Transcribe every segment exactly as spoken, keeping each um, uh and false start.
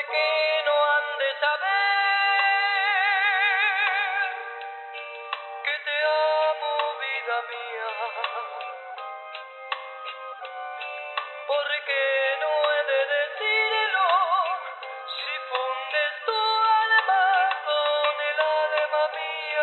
qué no han de saber que te amo, vida mía? ¿Por qué no he de decirlo si fundes tu alma con el alma mía?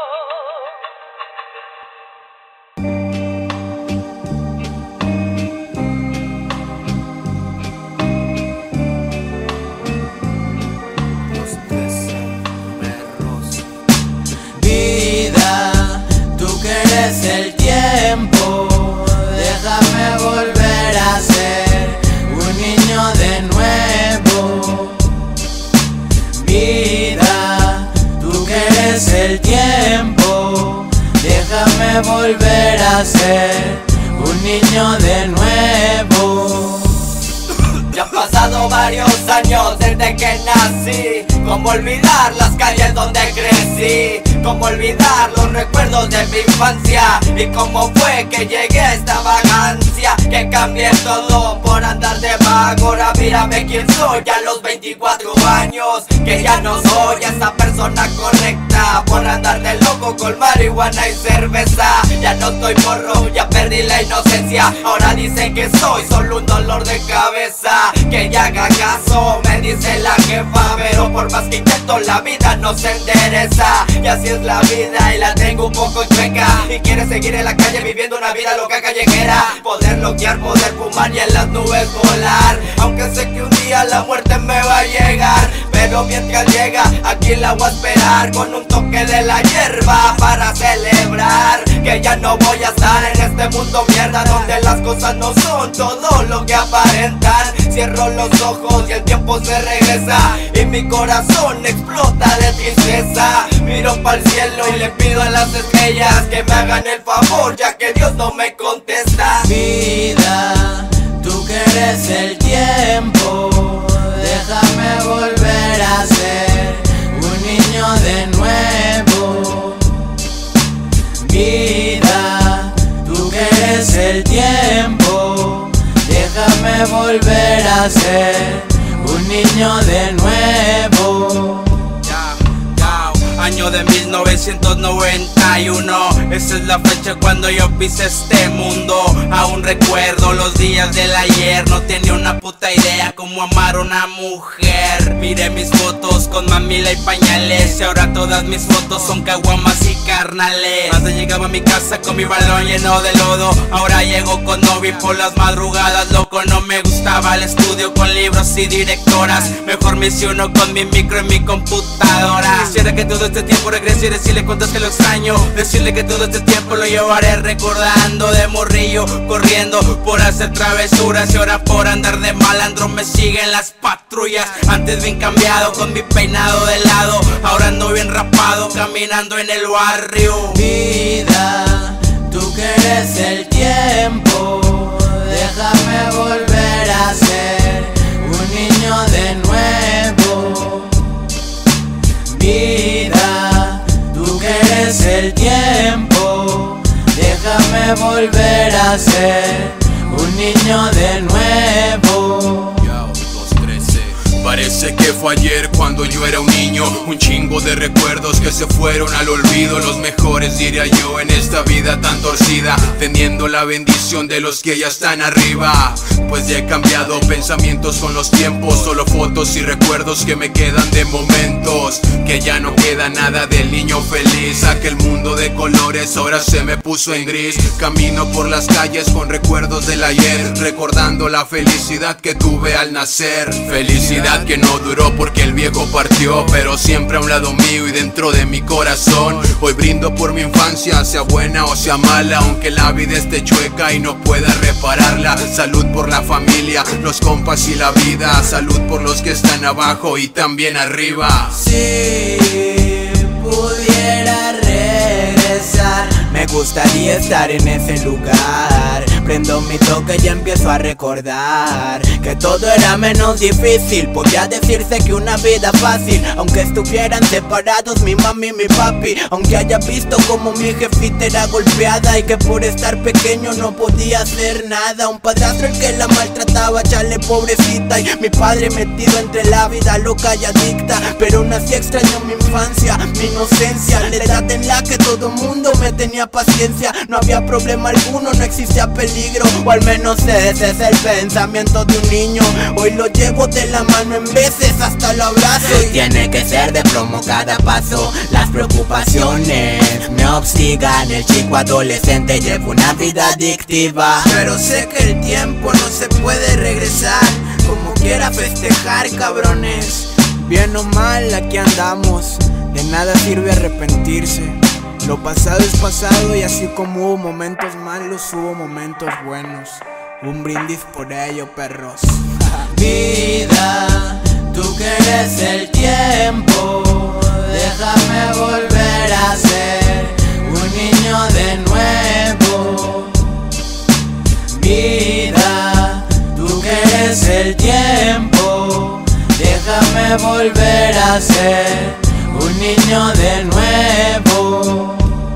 Es el tiempo, déjame volver a ser un niño de nuevo. Vida, tú que eres el tiempo, déjame volver a ser un niño de nuevo. Ya han pasado varios años desde que nací. ¿Cómo olvidar las calles donde crecí? ¿Cómo olvidar los recuerdos de mi infancia? Y cómo fue que llegué a esta vagancia, que cambié todo por andar de vago. Ahora mírame quién soy a los veinticuatro años, que ya no soy esa persona correcta por andar de loco con marihuana y cerveza. Ya no estoy porro, ya perdí la inocencia. Ahora dicen que soy solo un dolor de cabeza. Que ya haga caso, me dice la jefa, pero por más que intento la vida no se endereza. Y así es la vida y la tengo un poco chueca. Y quiere seguir en la calle viviendo una vida loca callejera. Poder loquear, poder fumar y en las nubes volar. Aunque sé que un día la muerte me va a llegar, pero mientras llega aquí la voy a esperar con un toque de la hierba para celebrar que ya no voy a estar en este mundo mierda donde las cosas no son todo lo que aparentan. Cierro los ojos y el tiempo se regresa y mi corazón explota de tristeza. Miro pa'l cielo y le pido a las estrellas que me hagan el favor, ya que Dios no me contesta. Vida, tú que eres el tiempo, déjame volver a ser un niño de nuevo. Vida, tú que eres el tiempo, déjame volver a ser un niño de nuevo. Año de mil novecientos noventa y uno, esa es la fecha cuando yo pisé este mundo. Aún recuerdo los días del ayer, no tenía una puta idea cómo amar a una mujer. Miré mis fotos con mamila y pañales y ahora todas mis fotos son caguamas y carnales. Antes llegaba a mi casa con mi balón lleno de lodo, ahora llego con novia por las madrugadas. Loco, no me gustaba el estudio con libros y directoras, mejor me hice uno con mi micro y mi computadora. Quisiera que todo este tiempo regrese y decirle cuánto es que lo extraño, decirle que todo este tiempo lo llevaré recordando. De morrillo corriendo por hacer travesuras y ahora por andar de malandro me siguen las patrullas. Antes bien cambiado con mi peinado de lado, ahora ando bien rapado caminando en el barrio. Vida, tú que eres el tiempo, déjame volver a ser un niño de nuevo. Vida, tú que eres el tiempo, déjame volver a ser un niño de nuevo. Parece que fue ayer cuando yo era un niño, un chingo de recuerdos que se fueron al olvido. Los mejores diría yo en esta vida tan torcida, teniendo la bendición de los que ya están arriba. Pues ya he cambiado pensamientos con los tiempos, solo fotos y recuerdos que me quedan de momentos. Que ya no queda nada del niño feliz, aquel mundo de colores ahora se me puso en gris. Camino por las calles con recuerdos del ayer, recordando la felicidad que tuve al nacer. Felicidad que no duró porque el viejo partió, pero siempre a un lado mío y dentro de mi corazón. Hoy brindo por mi infancia, sea buena o sea mala, aunque la vida esté chueca y no pueda repararla. Salud por la familia, los compas y la vida, salud por los que están abajo y también arriba. Si pudiera regresar, me gustaría estar en ese lugar, prendo mi toque y empiezo a recordar que todo era menos difícil. Podría decirse que una vida fácil, aunque estuvieran separados mi mami y mi papi. Aunque haya visto como mi jefita era golpeada y que por estar pequeño no podía hacer nada. Un padrastro el que la maltrataba, chale pobrecita. Y mi padre metido entre la vida loca y adicta. Pero aún así extraño mi infancia, mi inocencia, la edad en la que todo mundo me tenía paciencia. No había problema alguno, no existía peligro, o al menos ese es el pensamiento de un niño. Hoy lo llevo de la mano en veces, hasta lo abrazo. Y tiene que ser de plomo cada paso. Las preocupaciones me hostigan. El chico adolescente lleva una vida adictiva. Pero sé que el tiempo no se puede regresar. Como quiera festejar, cabrones. Bien o mal, aquí andamos. De nada sirve arrepentirse. Lo pasado es pasado y así como hubo momentos malos, hubo momentos buenos. Un brindis por ello, perros. Vida, tú que eres el tiempo, déjame volver a ser un niño de nuevo. Vida, tú que eres el tiempo, déjame volver a ser un niño de nuevo.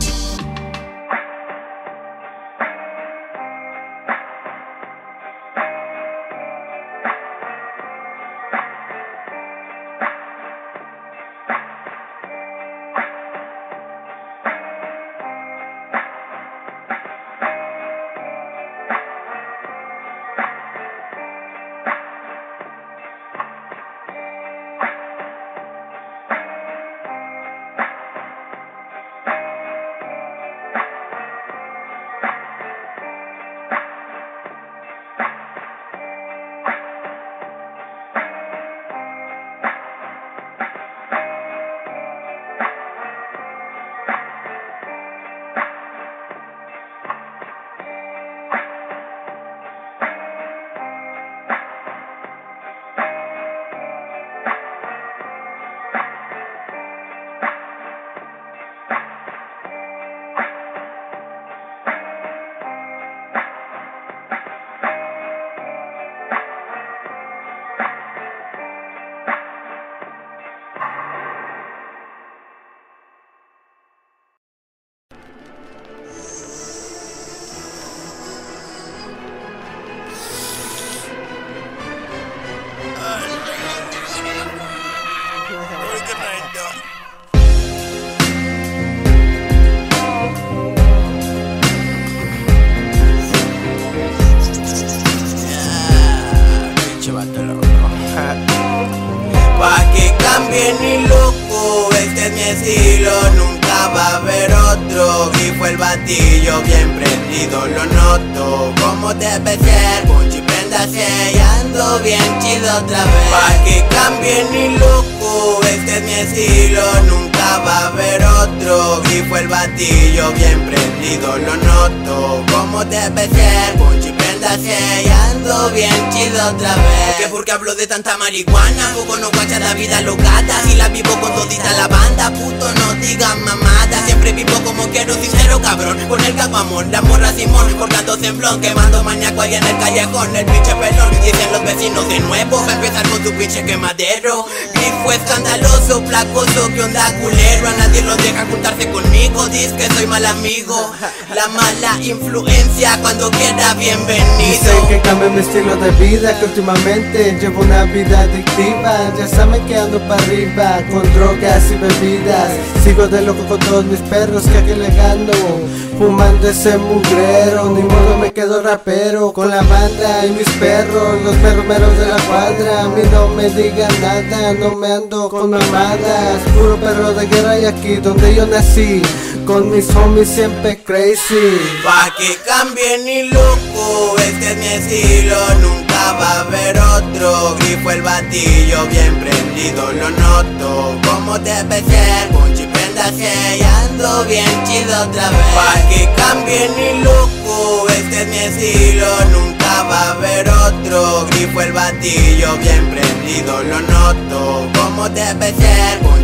Pa' que cambie ni loco, este es mi estilo, nunca va a haber otro. Grifo el batillo bien prendido, lo noto como debe ser. Ponchi prendase y ando bien chido otra vez. Pa' que cambie ni loco, este es mi estilo, nunca va a haber otro. Grifo el batillo bien prendido, lo noto como debe ser. Ponchi prendase y ando bien chido otra vez. Que porque hablo de tanta marihuana, poco no guacha la vida locata. Si la vivo con todita la banda, puto no digan mamada. Siempre vivo como quiero, sincero cabrón, con el caguamón, la morra Simón, cortando semblón, quemando maníaco ahí en el callejón. El pinche pelón, dicen los vecinos de nuevo, va a empezar con tu pinche quemadero. Grifo escandaloso, placoso, que onda culero. A nadie lo deja juntarse conmigo, dice que soy mal amigo. La mala influencia, cuando quiera bienvenido. Dice que cambie mi estilo de vida, que últimamente llevo una vida adictiva. Ya saben que ando para arriba, con drogas y bebidas. Sigo de loco con todos mis perros que aquí le gano, fumando ese mugrero. Ni modo me quedo rapero, con la banda y mis perros, los perros meros de la cuadra. A mí no me digan nada, no me ando con mamadas. Puro perro de guerra y aquí donde yo nací, con mis homies siempre crazy. Pa' que cambie ni loco, este es mi estilo, nunca va a haber otro. Grifo el batillo bien prendido, lo noto como debe ser. Ponchi prendase y ando bien chido otra vez. Pa' que cambie ni loco, este es mi estilo, nunca va a haber otro. Grifo el batillo bien prendido, lo noto como debe ser. Ponchi prendase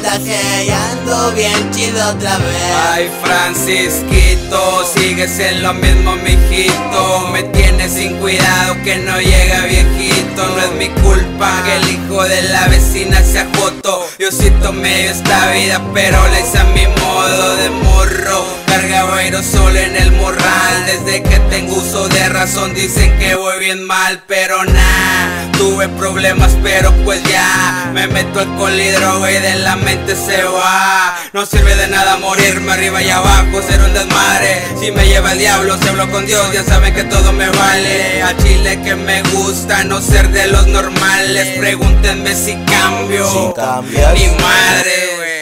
prendas y ando bien chido otra vez. Ay, Francisquito, sigues en lo mismo, mijito. Me tienes sin cuidado que no llega viejito. No es mi culpa que el hijo de la vecina sea joto. Yo siento medio esta vida, pero la hice a mi modo de morro. Cargaba aerosol en el morral. Desde que tengo uso de razón dicen que voy bien mal, pero nah. Tuve problemas, pero pues ya me meto alcohol y droga y de la mente se va. No sirve de nada morirme arriba y abajo, ser un desmadre. Si me lleva el diablo, si hablo con Dios, ya saben que todo me vale. A chile que me gusta no ser de los normales. Pregúntenme si cambio, Si cambias. ni madre, güey.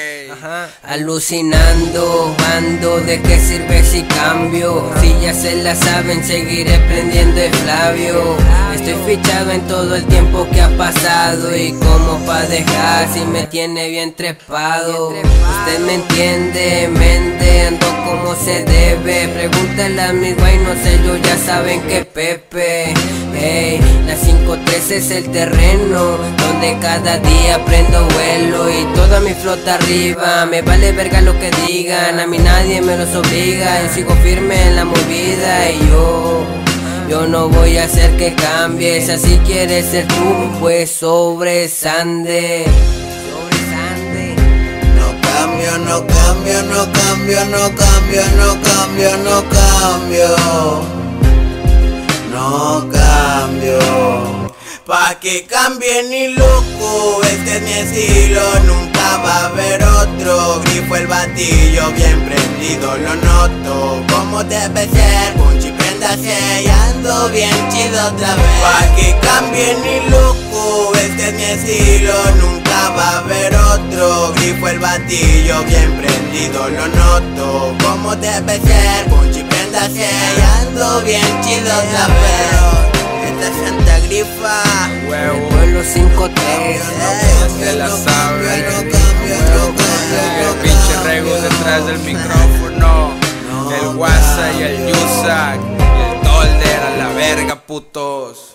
Alucinando, ando, ¿de qué sirve si cambio? Si ya se la saben, seguiré prendiendo el Flavio. Estoy fichado en todo el tiempo que ha pasado. Y como pa' dejar si me tiene bien trepado. Usted me entiende, mente, ando como se debe. Pregúntale a mi güey, no sé, yo ya saben que Pepe. Hey, la cinco tres es el terreno donde cada día prendo vuelo y toda mi flota arriba. Me vale verga lo que digan, a mí nadie me los obliga. Yo sigo firme en la movida y yo Yo no voy a hacer que cambies. Así quieres ser tú, pues sobresande. Sobresande. No cambio, no cambio, no cambio, no cambio, no cambio, no cambio. No cambio. Pa' que cambie ni loco, este es mi estilo, nunca va a haber otro. Grifo el batillo bien prendido, lo noto como debe ser. Punchi prendas y ando bien chido otra vez. Pa' que cambie ni loco, este es mi estilo, nunca va a haber otro. Grifo el batillo bien prendido, lo noto como debe ser. Punchi prendas y ando bien chido otra vez. Esta es Santa Grifa, El pueblo cinco tres. Ya se la sabe. El pinche Rego detrás del micrófono. El WhatsApp y el Yusak. Y el Dolder a la verga, putos.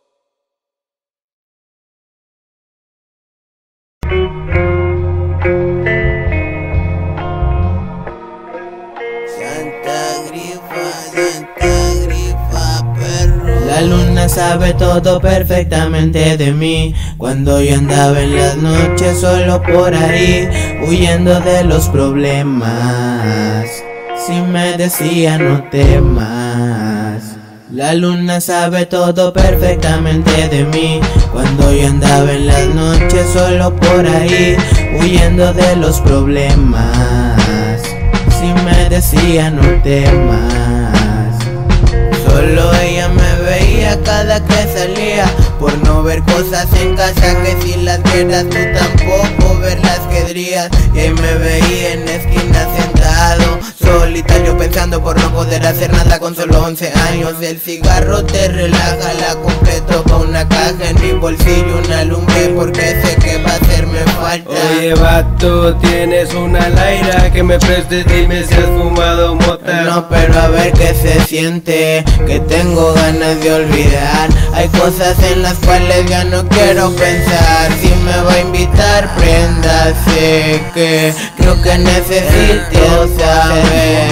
Santa Grifa, Santa Grifa, perro. La luna sabe todo perfectamente de mí. Cuando yo andaba en las noches solo por ahí, huyendo de los problemas. Si me decía no temas. La luna sabe todo perfectamente de mí. Cuando yo andaba en las noches solo por ahí, huyendo de los problemas. Si me decía no temas. Solo ella me veía cada que salía, por no ver cosas en casa que si las vieras tú tampoco verlas querrías. Y ahí me veía en la esquina sentado, solitario pensando por no poder hacer nada con solo once años. El cigarro te relaja, la completo pa' una caja en mi bolsillo, una lumbre porque sé que va a hacerme falta. Oye vato, tienes una laira que me prestes, dime si has fumado mota. No, pero a ver qué se siente, que tengo ganas de olvidar. Hay cosas en las cuales ya no quiero pensar. Si me va a invitar, prenda, sé que creo que necesito saber,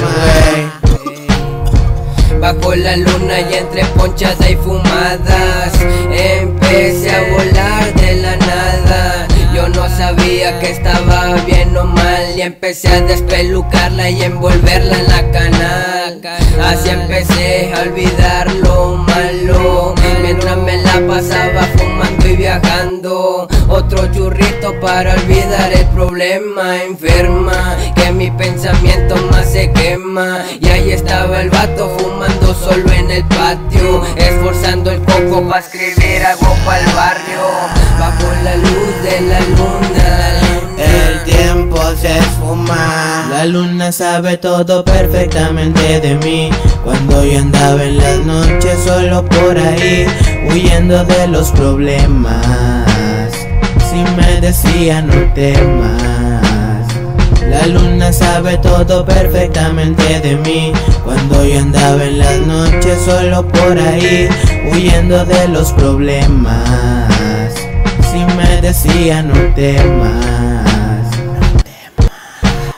wey. Bajo la luna y entre ponchada y fumadas, empecé a volar de la nada. Yo no sabía que estaba bien o mal, y empecé a despelucarla y envolverla en la canal. Así empecé a olvidar lo malo, mientras me la pasaba fumando y viajando. Otro churrito para olvidar el problema. Enferma, que mi pensamiento más se quema. Y ahí estaba el vato fumando solo en el patio, esforzando el coco pa' escribir algo pa'l barrio. Bajo la luz de la luna, el tiempo se esfuma. La luna sabe todo perfectamente de mí. Cuando yo andaba en las noches solo por ahí, huyendo de los problemas. Si me decía no temas. La luna sabe todo perfectamente de mí. Cuando yo andaba en las noches solo por ahí, huyendo de los problemas. Si me decía no temas.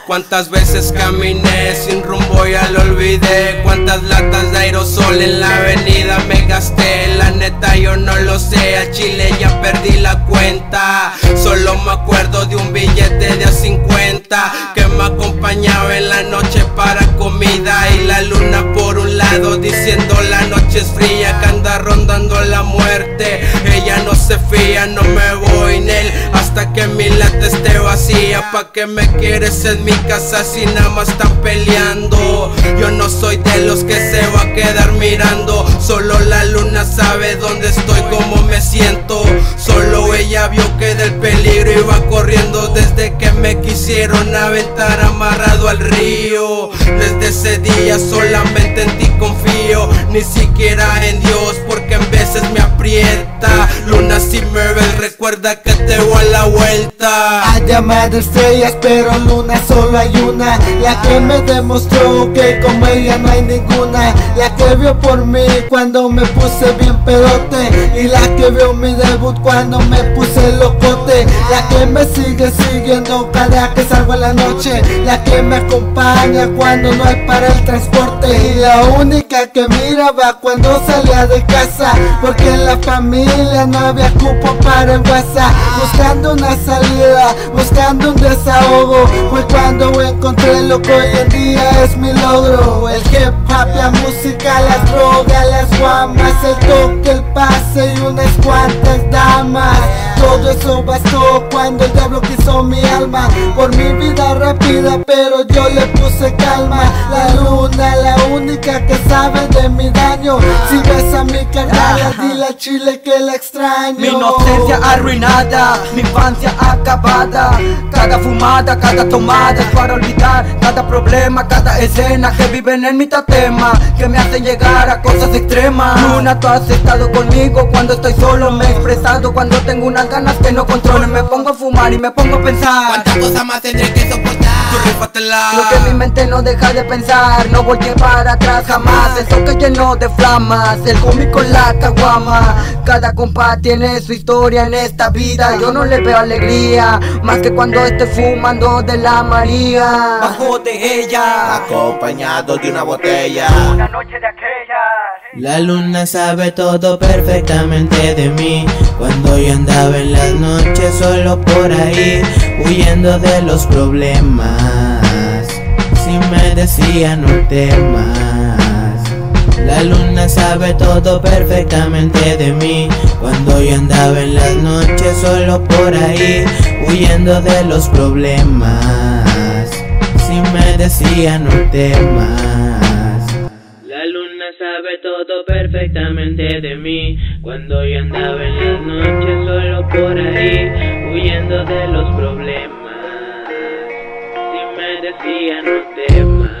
Cuántas veces caminé sin rumbo ya lo olvidé. Cuántas latas de aerosol en la avenida me gasté. La neta yo no lo sé, a Chile ya perdí la cuenta. Solo me acuerdo de un billete de a cincuenta que me acompañaba en la noche para comida. Y la luna por un lado diciendo la noche es fría, que anda rondando la muerte. Ella no se fía, no me voy en él hasta que mi lata esté vacía. ¿Pa' qué me quieres en mi casa si nada más están peleando? Yo no soy de los que se va a quedar mirando. Solo la luna sabe dónde estoy, cómo me siento. Solo ella vio que del peligro iba corriendo desde que me quisieron aventar amarrado al río. Desde ese día solamente en ti confío, ni siquiera en Dios porque en veces me aprieta. Luna, si me ves recuerda que te voy a la vuelta. Hay llamadas estrellas pero luna solo hay una, la que me demostró que como ella no hay ninguna. La que vio por mí cuando me puse bien pedote, y la que vio mi debut cuando me puse locote. La que me sigue siguiendo cada que salgo en la noche, la que me acompaña cuando no hay para el transporte, y la única que miraba cuando salía de casa, porque en la familia no había cupo para el WhatsApp. Buscando una salida, buscando un desahogo, fue cuando encontré lo que hoy en día es mi logro. El hip hop, la música, las drogas, las guamas, el toque, el pase y unas cuantas damas. Todo eso bastó cuando el diablo quiso mi alma. Por mi vida rápida pero yo le puse calma. La luna, la única que sabe de mi daño. Si ves a mi carnal, dile a Chile que la extraño. Mi inocencia arruinada, mi infancia acabada. Cada fumada, cada tomada es para olvidar cada problema, cada escena que viven en mi tatema, que me hacen llegar a cosas extremas. Luna, tú has estado conmigo cuando estoy solo, me he expresado cuando tengo unas ganas que no controlo. Me pongo a fumar y me pongo a pensar cuántas cosas más tendré que soportar. Tú rífatela. Lo que mi mente no deja de pensar, no volteé para atrás jamás. Eso que llenó de flamas, el cómic con la caguama. Cada compa tiene su historia en esta vida. Yo no le veo alegría, más que cuando estoy fumando de la María. Bajo de ella, acompañado de una botella. una noche de aquellas. La luna sabe todo perfectamente de mí, cuando yo andaba en las noches solo por ahí, huyendo de los problemas. Si me decía no temas. La luna sabe todo perfectamente de mí, cuando yo andaba en las noches solo por ahí, huyendo de los problemas. Si me decía no temas. La luna sabe todo perfectamente de mí, cuando yo andaba en las noches solo por ahí, huyendo de los problemas. Si me decía no temas.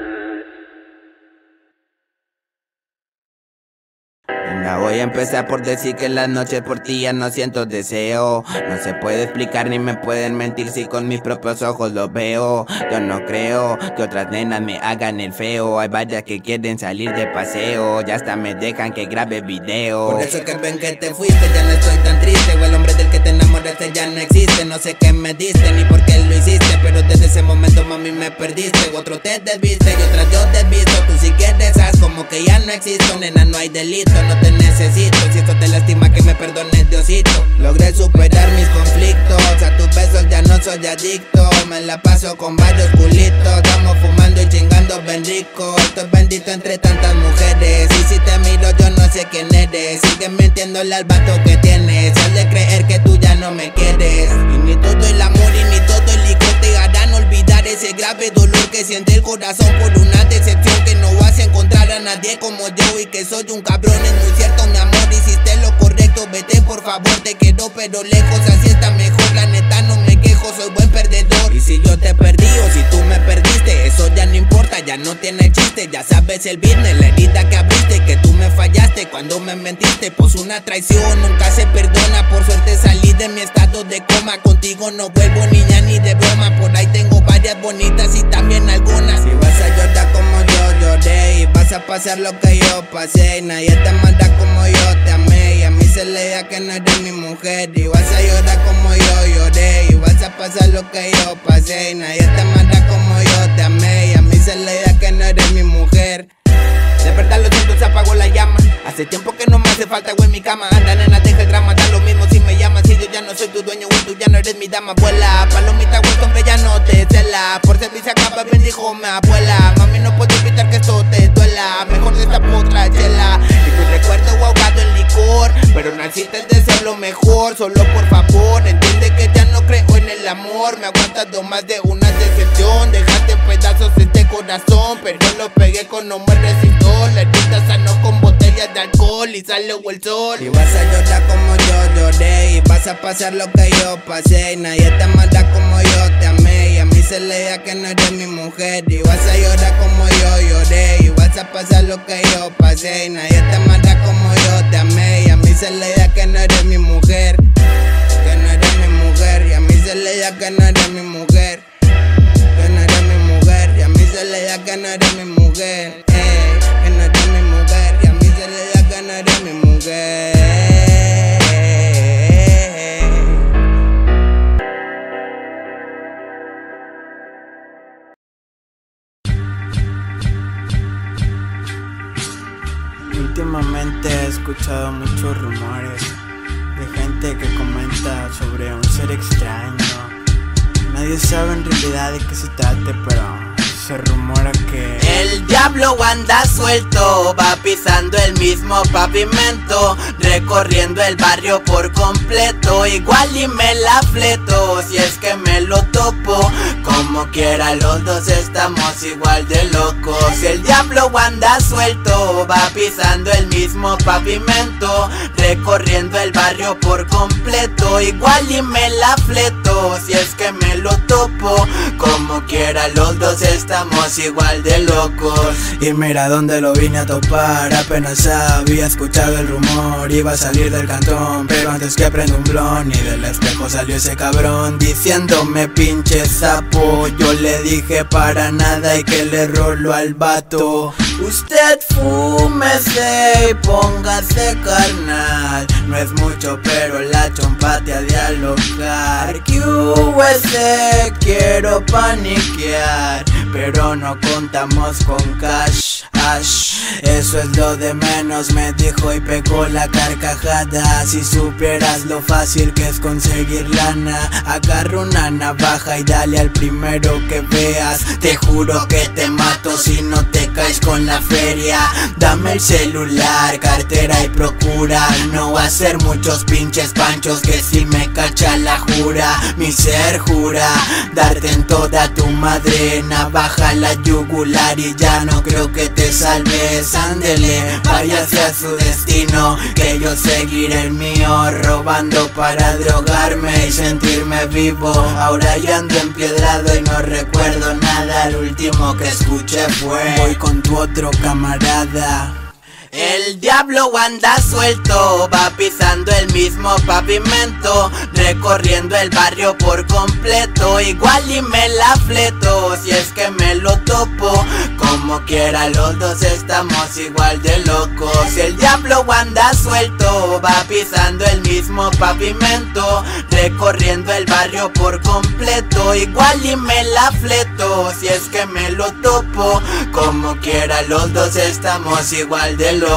Venga, voy a empezar por decir que en las noches por ti ya no siento deseo. No se puede explicar ni me pueden mentir si con mis propios ojos lo veo. Yo no creo que otras nenas me hagan el feo. Hay varias que quieren salir de paseo, ya hasta me dejan que grabe video. Por eso que ven que te fuiste, ya no estoy tan triste. O el hombre del que te enamoraste ya no existe. No sé qué me diste ni por qué lo hiciste, pero desde ese momento mami me perdiste. Otro te desviste y otras yo desvisto. Tú si quieres haz como que ya no existo. Nena, no hay delito, no te necesito. Si esto te lastima que me perdones, Diosito. Logré superar mis conflictos, a tus besos ya no soy adicto. Me la paso con varios culitos, estamos fumando y chingando bien rico. Estoy bendito entre tantas mujeres, y si te miro yo no sé quién eres. Sigues mintiéndole al vato que tienes, has de creer que tú ya no me quieres. Y ni todo el amor y ni todo el licor te harán olvidar ese grave dolor que siente el corazón por una decepción que no vas a encontrar a nadie como yo. Y que soy un cabrón, es muy cierto mi amor, hiciste lo correcto, vete por favor, te quiero pero lejos, así está mejor, la neta no me quejo, soy buen perdedor. Y si yo te perdí o si tú me perdiste, eso ya no importa, ya no tiene chiste, ya sabes el business, la herida que abriste, que tú me fallaste cuando me mentiste, pues una traición nunca se perdona. Por suerte salí de mi estado de coma, contigo no vuelvo niña ni de broma, por ahí tengo varias bonitas y también algunas. Si vas a llorar como yo lloré y vas a pasar lo que yo pasé, nadie te manda como yo te amé, y a mí se se le diga que no eres mi mujer. Y vas a llorar como yo lloré, y vas a pasar lo que yo pasé. Y nadie te amará como yo te amé, y a mí se le diga que no eres mi mujer. De verdad lo siento, se apagó la llama. Hace tiempo que no me hace falta, güey, en mi cama. Anda, nena, deja el drama, da lo mismo si me llamas. Si yo ya no soy tu dueño, güey, tú ya no eres mi dama. Vuela, palomita, güey, hombre, ya no te cela. Por servir se acaba, bendijo mi abuela. Mami, no puedo evitar que esto te duela. Mejor de esta otra chela. Y tu recuerdo ahogado en licor, pero naciste de ser lo mejor. Solo por favor, entiende que ya no creo en el amor. Me ha aguantado más de una decepción. Dejaste en pedazos este corazón, pero yo lo pegué con no me resistió. La herida sanó con botellas de alcohol y salió el sol. Y vas a llorar como yo lloré, y vas a pasar lo que yo pasé. Y nadie te amará como yo te amé, y a mí se le diga que no eres mi mujer. Y vas a llorar como yo lloré, y vas a pasar lo que yo pasé. Y nadie te amará como yo te amé, y a mí se le diga que no eres mi mujer. Que no eres mi mujer, y a mí se le diga que no eres mi mujer. Que no eres mi mujer, y a mí se le diga que no eres mi mujer. Eh, que no eres mi mujer, y a mí se le diga que no eres mi mujer. Últimamente he escuchado muchos rumores de gente que comenta sobre un ser extraño. Nadie sabe en realidad de qué se trate, pero se rumora que el diablo anda suelto, va pisando el mismo pavimento, recorriendo el barrio por completo. Igual y me la fleto, si es que me lo topo. Como quiera los dos estamos igual de locos. El diablo anda suelto, va pisando el mismo pavimento, recorriendo el barrio por completo. Igual y me la fleto, si es que me lo topo. Como quiera los dos estamos igual de locos. Y mira dónde lo vine a topar. Apenas había escuchado el rumor, iba a salir del cantón, pero antes que prenda un blon, y del espejo salió ese cabrón diciéndome pinche sapo. Yo le dije para nada y que le rolo al vato. Usted fúmese y póngase carnal. No es mucho pero la chompa te ha de alocar. Q S quiero paniquear, pero no contamos con cash. Ash, eso es lo de menos, me dijo y pegó la carcajada. Si supieras lo fácil que es conseguir lana, agarra una navaja y dale al primero que veas. Te juro que te mato si no te caes con la feria. Dame el celular, cartera y procura no hacer muchos pinches panchos, que si me cacha la jura. Mi ser jura darte en toda tu madre, navaja la yugular, y ya no creo que te salves. Ándele, vaya hacia su destino, que yo seguiré el mío, robando para drogarme y sentirme vivo. Ahora ya ando empiedrado y no recuerdo nada. Lo último que escuché fue: voy con tu otro camarada. El diablo anda suelto, va pisando el mismo pavimento, recorriendo el barrio por completo. Igual y me la fleto, si es que me lo topo. Como quiera los dos estamos igual de locos. El diablo anda suelto, va pisando el mismo pavimento, recorriendo el barrio por completo. Igual y me la fleto, si es que me lo topo. Como quiera los dos estamos igual de locos.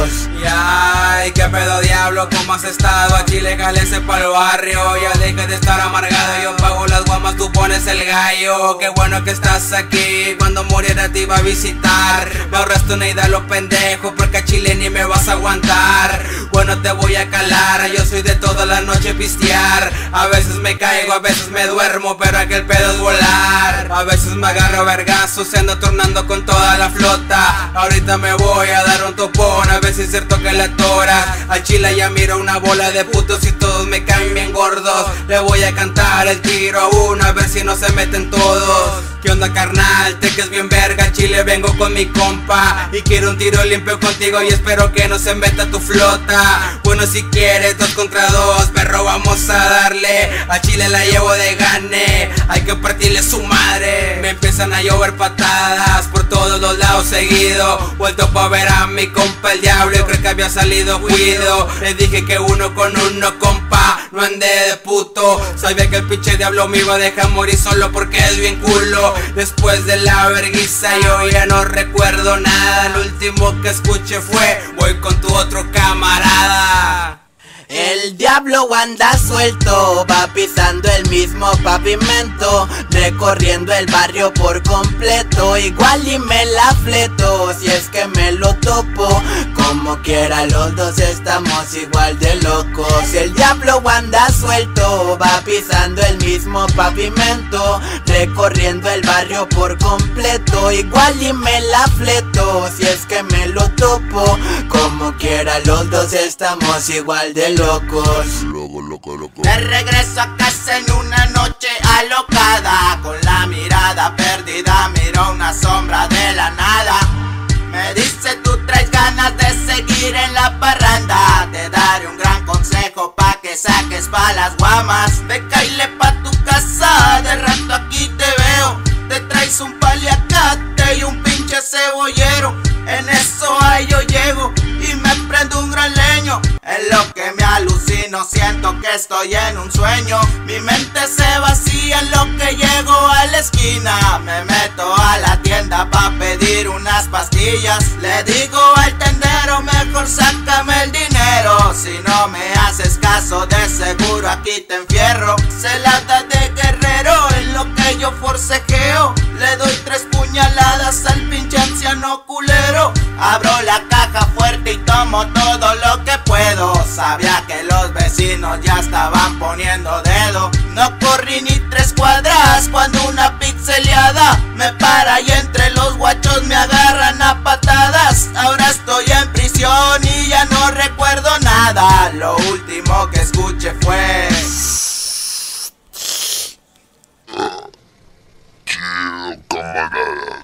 Y ay, qué pedo diablo, ¿cómo has estado? Aquí legálese pa'l barrio, ya deja de estar amargado. Yo pago las guamas, tú pones el gallo. Qué bueno que estás aquí, cuando muriera te iba a visitar. Me ahorraste una idea a los pendejos, porque a Chile ni me vas a aguantar. Bueno, te voy a calar, yo soy de toda la noche pistear. A veces me caigo, a veces me duermo, pero aquel pedo es volar. A veces me agarro vergazos, se ando tornando con toda la flota. Ahorita me voy a dar un topón, a ver si es cierto que la tora. Al Chile ya miro una bola de putos y todos me caen bien gordos. Le voy a cantar el tiro a uno, a ver si no se meten todos. ¿Qué onda, carnal? Te que es bien verga, Chile vengo con mi compa y quiero un tiro limpio contigo y espero que no se meta tu flota. Bueno, si quieres dos contra dos, perro, vamos a darle. A Chile la llevo de gane, hay que partirle su madre. Me empiezan a llover patadas por todos los lados seguido. Vuelto pa' ver a mi compa el diablo y creo que había salido juido. Le dije que uno con uno, compa, no ande de puto. Sabía que el pinche diablo me iba a dejar morir solo porque es bien culo. Después de la verguiza yo ya no recuerdo nada. Lo último que escuché fue: voy con tu otro camarada. El diablo anda suelto, va pisando el mismo pavimento, recorriendo el barrio por completo. Igual y me la fleto, si es que me lo topo. Como quiera los dos estamos igual de locos. El diablo anda suelto, va pisando el mismo pavimento, recorriendo el barrio por completo. Igual y me la fleto, si es que me lo topo. Como quiera los dos estamos igual de locos. Loco, loco, loco. De regreso a casa en una noche alocada, con la mirada perdida miro una sombra de la nada. Me dice: tú traes ganas de seguir en la parranda, te daré un gran consejo pa' que saques pa' las guamas. Ve, caile pa' tu casa, de rato aquí te veo. Te traes un paliacate y un pinche cebollero. En eso ahí yo llego y me prendo un gran leño. En lo que me alucino siento que estoy en un sueño. Mi mente se vacía en lo que llego a la esquina. Me meto a la tienda pa' pedir unas pastillas. Le digo al tendero: mejor sácame el dinero. Si no me haces caso de seguro aquí te enfierro. Se la da de guerrero en lo que yo forcejeo. Le doy tres puñaladas al pinche anciano culero. Abro la caja fuerte y tomo todo lo que puedo. Sabía que los vecinos ya estaban poniendo dedo. No corrí ni tres cuadras cuando una pixeleada me para y entre los guachos me agarran a patadas. Ahora estoy en prisión y ya no recuerdo nada. Lo último que escuché fue: chido, camaradas.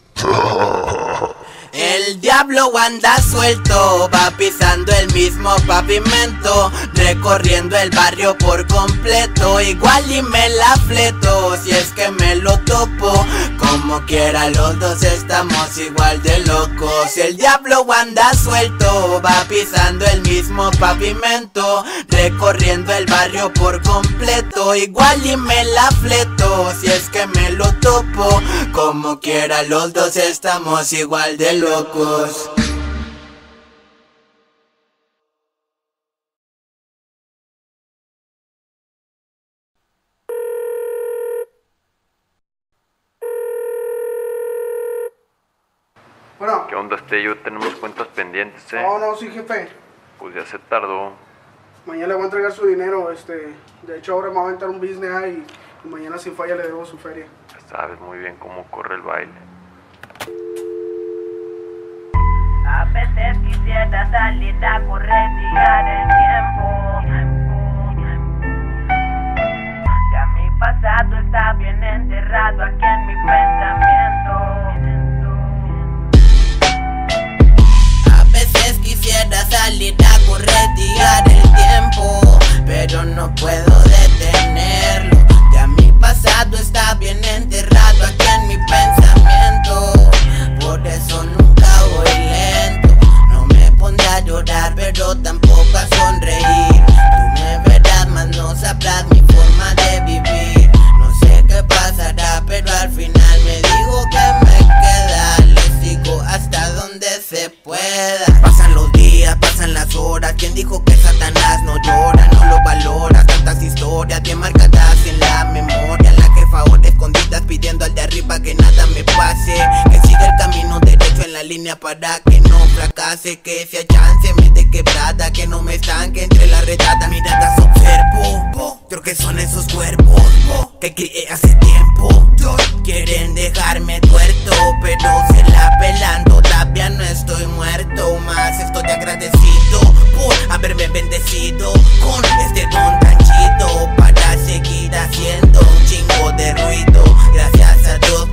El diablo anda suelto, va pisando el mismo pavimento, recorriendo el barrio por completo. Igual y me la fleto, si es que me lo topo. Como quiera los dos estamos igual de locos. El diablo anda suelto, va pisando el mismo pavimento, recorriendo el barrio por completo. Igual y me la fleto, si es que me lo topo. Como quiera los dos estamos igual de locos. Locos. Bueno. ¿Qué onda, Estello? Tenemos cuentas pendientes, ¿eh? No, no, sí, jefe. Pues ya se tardó. Mañana le voy a entregar su dinero, este... De hecho, ahora me va a aventar un business ahí y, y mañana sin falla le debo su feria. Sabes muy bien cómo corre el baile. A veces quisiera salir a corretear el tiempo. Ya mi pasado está bien enterrado aquí en mi pensamiento. A veces quisiera salir a corretear el tiempo, pero no puedo detenerlo. Ya mi pasado está bien enterrado aquí en mi pensamiento. Por eso nunca voy lento. No me pondré a llorar, pero tampoco a sonreír. Tú me verás, mas no sabrás mi forma de vivir. No sé qué pasará, pero al final me dijo que me queda. Le sigo hasta donde se pueda. Pasan los días, pasan las horas. ¿Quién dijo que Satanás no llora? No lo valoras, tantas historias bien marcadas en la memoria. La jefa ahora escondidas pidiendo al de arriba que nada me pase, que siga el camino derecho en la línea para que no fracase, que sea chance me dé quebrada, que no me estanque entre la redada. Miradas observo, creo que son esos cuerpos que crié hace tiempo. Quieren dejarme tuerto, pero se la pelan, todavía no estoy muerto. Más estoy agradecido por haberme bendecido con este don tan chido, para seguir haciendo un chingo de ruido. Gracias a Dios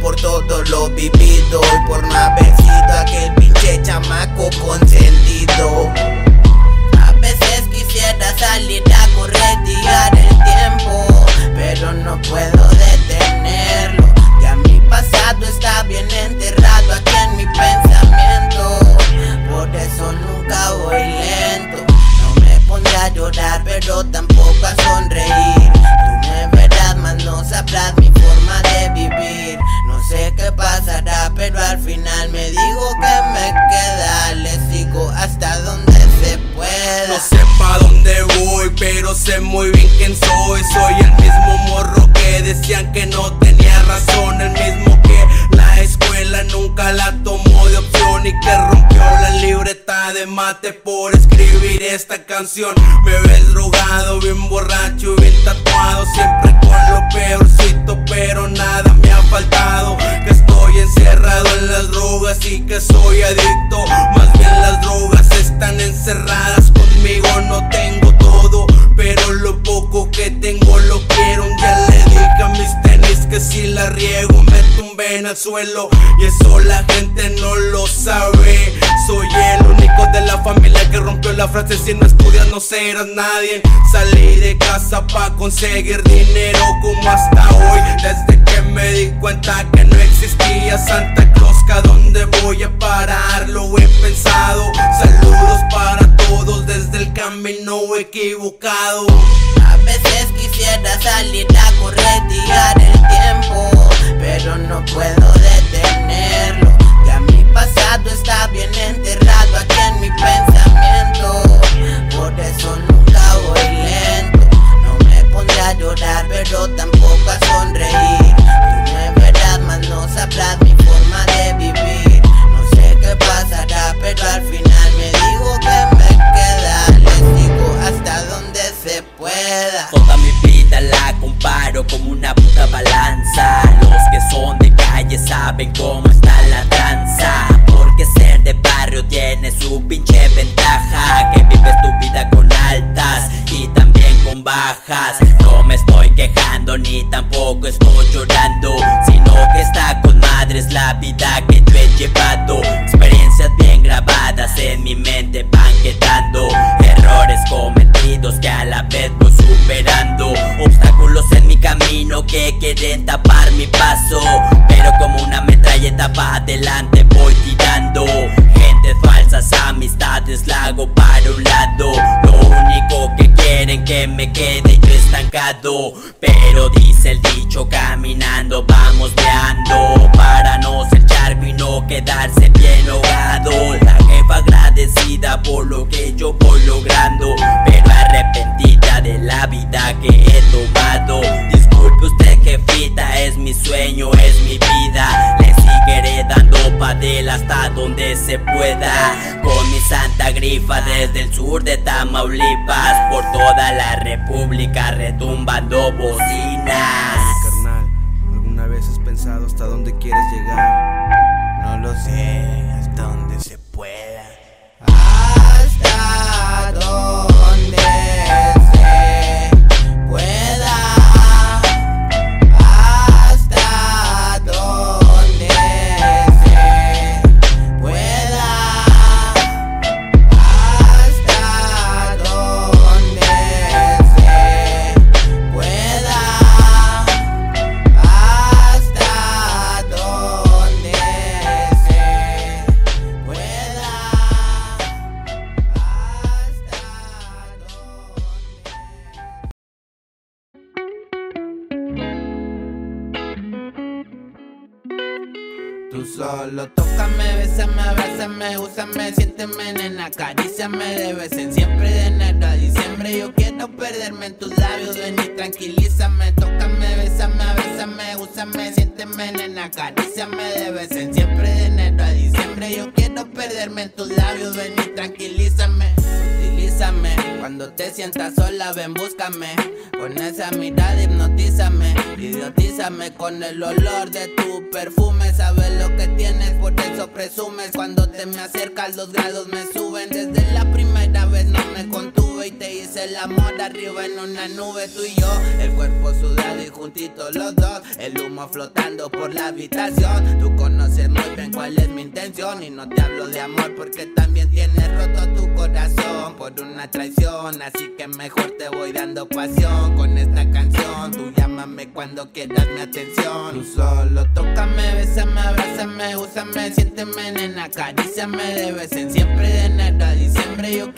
pero tampoco a sonreír. Tú me verás, mas no sabrás mi forma de vivir. No sé qué pasará, pero al final me digo que me queda. Le sigo hasta donde se pueda. No sé pa' dónde voy, pero sé muy bien quién soy. Soy el mismo morro que decían que no tenía razón, el mismo que la escuela nunca la tomó de opción y que rompió la libreta de mate por escribir esta canción. Me ves drogado, bien borracho y bien tatuado, siempre con lo peorcito, pero nada me ha faltado. Que estoy encerrado en las drogas y que soy adicto. Más bien las drogas están encerradas conmigo. No tengo todo, pero lo poco que tengo lo quiero. Un día le dije a mis tenis que si la riego me tumbé en el suelo, y eso la gente no lo sabe. Soy el único de la familia que rompió la frase: si no estudias no serás nadie. Salí de casa pa' conseguir dinero como hasta hoy, desde que me di cuenta que no existía Santa Claus. ¿A dónde voy a parar? Lo he pensado. Saludos para todos desde el camino equivocado. A veces quisiera salir a corretear el tiempo, pero no puedo detenerlo. Ya mi pasado está bien enterrado aquí en mi pensamiento. Por eso nunca voy lento. No me pondré a llorar, pero tampoco a sonreír. Tú me verás, mas no sabrás mi forma de vivir. No sé qué pasará, pero al final me digo que me queda. Le sigo hasta donde se pueda. Toda mi vida la comparo como una puta balanza. Los que son de calle saben cómo está la tranza, porque ser de barrio tiene su pinche ventaja, que vives tu vida con altas y también con bajas. No me estoy quejando ni tampoco estoy llorando, sino que está con madres la vida que yo he llevado. Experiencias bien grabadas en mi mente van quedando, errores cometidos que a la vez voy superando, obstáculos en mi camino que quieren tapar mi paso, pero como una metralleta pa' adelante voy tirando. Gentes falsas, amistades la hago para un lado. Lo único que quieren que me quede yo estancado, pero dice el dicho: caminando vamos veando, para no ser charco y no quedarse bien ahogado. La jefa agradecida por lo que yo voy logrando, pero arrepentida de la vida que he tomado. Disculpe usted, jefita, es mi sueño, es mi vida. Le seguiré dando padel hasta donde se pueda, con mi santa grifa desde el sur de Tamaulipas, por toda la república retumbando bocinas. Carnal, ¿alguna vez has pensado hasta dónde quieres llegar? No lo sé, hasta donde se pueda. Hasta donde se pueda. Hasta donde se pueda. Hasta donde se pueda. Hasta donde se pueda. Tú solo tócame, bésame, abrázame, úsame, siénteme, nena, acaríciame de vez en siempre, de enero a diciembre. Yo quiero perderme en tus labios, ven y tranquilízame. Tócame, bésame, abrázame, úsame, siénteme, nena, acaríciame de vez en siempre, de enero a diciembre. Yo quiero perderme en tus labios, ven y tranquilízame. Utilízame, cuando te sientas sola, ven, búscame. Con esa mirada hipnotízame, idiotízame con el olor de tu perfume. Sabes lo que tienes, por eso presumes. Cuando te me acercas los grados me suben. Desde la primera vez no me contuve y te hice el amor arriba en una nube. Tú y yo, el cuerpo sudado y juntitos los dos, el humo flotando por la habitación. Tú conoces muy bien cuál es mi intención, y no te hablo de amor porque también tienes roto tu corazón por una traición. Así que mejor te voy dando pasión con esta canción. Tú llámame cuando quieras mi atención. Tú solo tócame, bésame, abrázame, úsame, siénteme, nena, acaríciame de vez en siempre, de enero a diciembre. Yo quiero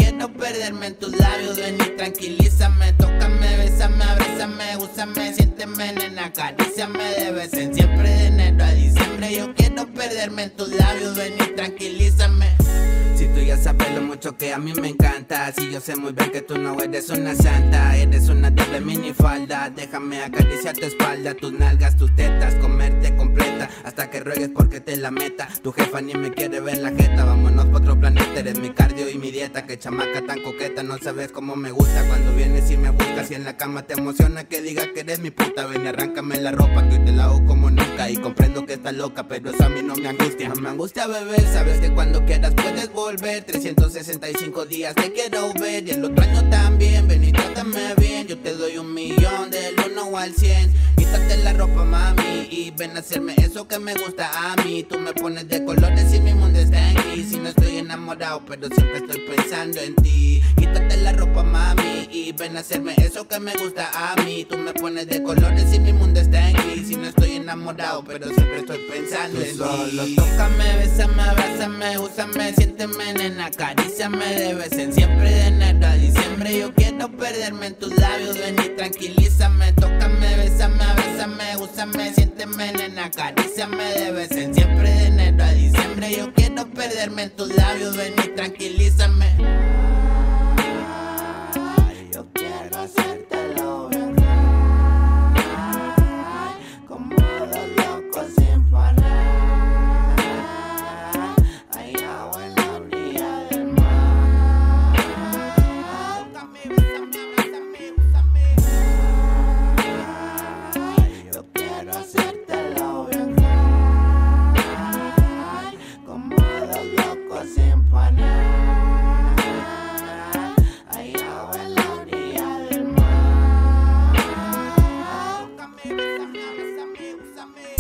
perderme en tus labios. Ven y tranquilízame, tócame, bésame, abrázame, úsame, siénteme, nena, acaríciame de vez en siempre, de enero a diciembre. Yo quiero perderme en tus labios, ven y tranquilízame. Si tú ya sabes lo mucho que a mí me encanta, si yo sé muy bien que tú no eres una santa, eres una de minifalda. Déjame acariciar tu espalda, tus nalgas, tus tetas, comerte completa hasta que ruegues porque te la meta. Tu jefa ni me quiere ver la jeta, vámonos pa' otro planeta. Eres mi cardio y mi dieta, que chamaca tan coqueta. No sabes cómo me gusta cuando vienes y me buscas, y en la cama te emociona que digas que eres mi puta. Ven y arráncame la ropa que hoy te la hago como nunca. Y comprendo que estás loca, pero eso a mí no me angustia. No me angustia beber, sabes que cuando quieras puedes volver. Trescientos sesenta y cinco días te quiero ver, y el otro año también. Ven y trátame bien, yo te doy un millón del uno al cien. Quítate la ropa, mami, y ven a hacerme eso que me gusta a mí. Tú me pones de colores y mi mundo está en gris. Si no estoy enamorado, pero siempre estoy pensando en ti. Quítate la ropa, mami, y ven a hacerme eso que me gusta a mí. Tú me pones de colores y mi mundo está en gris. Si no estoy enamorado, pero siempre estoy pensando en ti. Solo tócame, bésame, abrázame, úsame, siénteme, nena, acaríciame de vez en siempre, de enero a diciembre. Yo quiero perderme en tus labios, ven y tranquilízame. Tócame, bésame, abrázame, úsame, siénteme, nena, acaríciame de vez en siempre, de enero a diciembre. Yo quiero perderme en tus labios, ven y tranquilízame. Yo quiero hacértelo bien, como dos locos sin parar. Hay agua en la orilla del mar. Tócame, bésame, abrázame, úsame. Yo quiero hacértelo bien, como dos locos sin parar. Hay agua en la orilla del mar. Tócame, bésame, abrázame, úsame.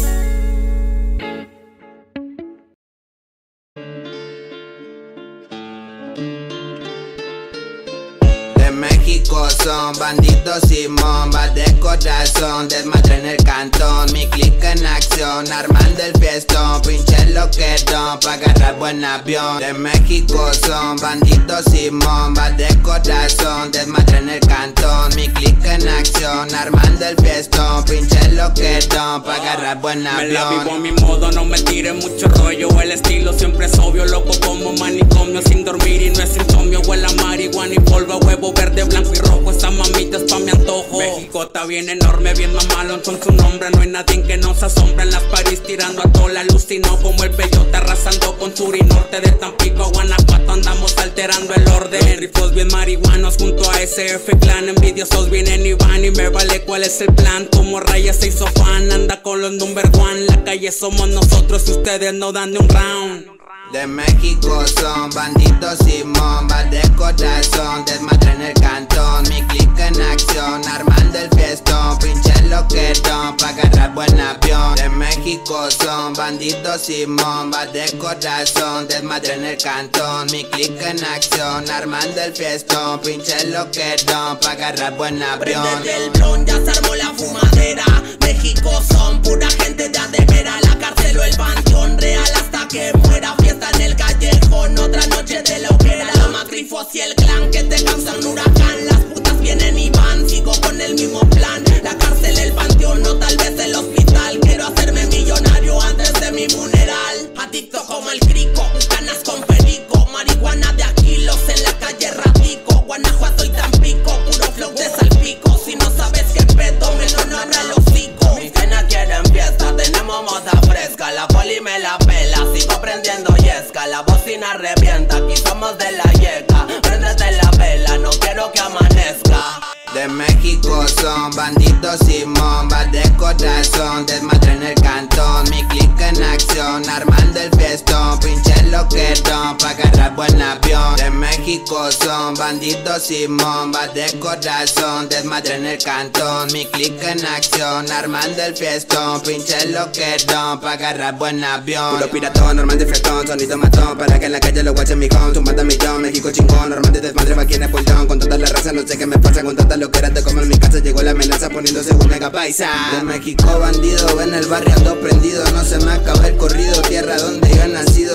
De México son bandidos y bombas de corazón, desmadre en el cantón, mi click en acción, armando el fiestón, pinche loquerón pa' agarrar buen avión. De México son bandidos y bombas de corazón, desmadre en el cantón, mi click en acción, armando el fiestón, pinche loquerón pa' agarrar buen avión. Me la vivo a mi modo, no me tire mucho rollo, el estilo siempre es obvio, loco como manicomio, sin dormir y no es insomnio, huele a marihuana y polvo, huevo verde, blanco y rojo, esta mamita es pa' mi antojo. México está bien enorme, bien mamalón con su nombre, no hay nadie que nos asombra en las París tirando a toda la alucinó como el peyote arrasando con sur y norte, de Tampico a Guanajuato andamos alterando el orden. Los rifos bien marihuanos junto a S F Clan, envidiosos vienen y van y me vale cuál es el plan. Como Raya se hizo fan, anda con los number one, la calle somos nosotros y ustedes no dan de un round. De México son bandidos y bombas de corazón, desmadre en el cantón, mi click en acción, armando el fiestón, pinche loquerón pa' agarrar buen avión. De México son bandidos y bombas de corazón, desmadre en el cantón, mi click en acción, armando el fiestón, pinche loquerón pa' agarrar buen avión. Prendete el blon, ya se armó la fumadera. México son pura gente de adevera, la cárcel o el panteón real hasta que muera. Fiesta en el callejón, otra noche de loquera. Los magrifos y el clan que te causan huracán. Las putas vienen y van, sigo con el mismo plan. La cárcel, el panteón o tal vez el hospital. Quiero hacerme millonario antes de mi funeral. Adicto como el crico, ganas con perico. Marihuana de a kilos en la calle Ratico. Guanajuato y Tampico, puro flow de salpico. Si no sabes qué pedo, mejor no abra el hocico. Mis cenas quieren fiesta, tenemos moda fresca. La poli me la pela, sigo prendiendo yesca. La bocina revienta, aquí somos de la yeca. Préndete la vela, no quiero que amanezca. De México son bandidos y bombas de corazón, desmadre en el cantón, mi click en acción, armando el fiestón, pinche loquerón pa' agarrar buen avión. De México son bandidos y bombas de corazón, desmadre en el cantón, mi click en acción, armando el fiestón, pinche loquerón pa' agarrar buen avión. Puro piratón, normal de fiestón, sonido matón, para que en la calle lo guachen mi con, tumbando millón, México chingón, normal de desmadre va aquí en el puertón, con toda la raza no sé qué me pasa, con toda lo que era de comer en mi casa, llegó la amenaza poniéndose un mega paisa. De México bandido, en el barrio ando prendido, no se me acaba el corrido, tierra donde yo he nacido, lo único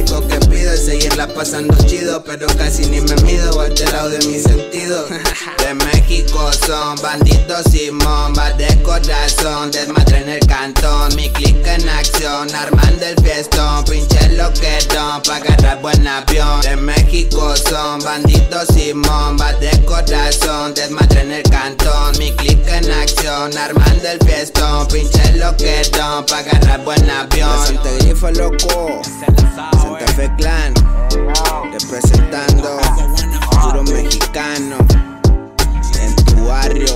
único que pido es seguirla pasando chido, pero casi ni me mido alterado de mis sentidos. De México son banditos Simón, va de corazón, desmadre en el cantón, mi click en acción, armando el fiestón, pinche loquerón, pa' agarrar buen avión. De México son banditos Simón, va de corazón, desmadre en el cantón, mi click en acción, armando el fiestón, pinche loquerón, pa' agarrar buen avión. De Santa Grifa, loco, Santa Fe Clan, representando puro mexicano en tu barrio.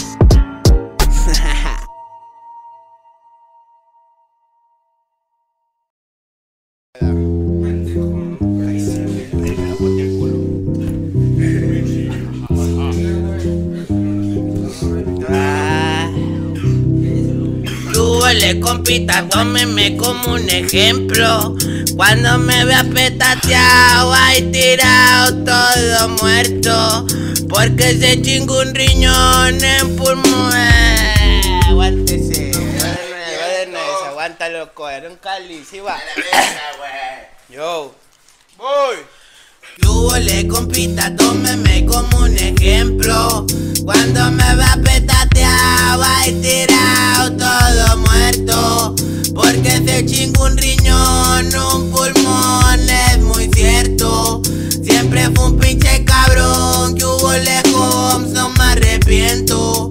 Le compita, tómeme como un ejemplo. Cuando me veas petateado, ahí tirado, todo muerto, porque se chingó un riñón en pulmón. Eh, aguántese, aguántese, aguanta loco, era un cáliz, ¿sí va? Yo, voy. Yo le compita, tómeme como un ejemplo. Cuando me va petateado, ahí tirado, todo muerto, porque se chingó un riñón, un pulmón, es muy cierto. Siempre fue un pinche cabrón que hubo lejos, no me arrepiento.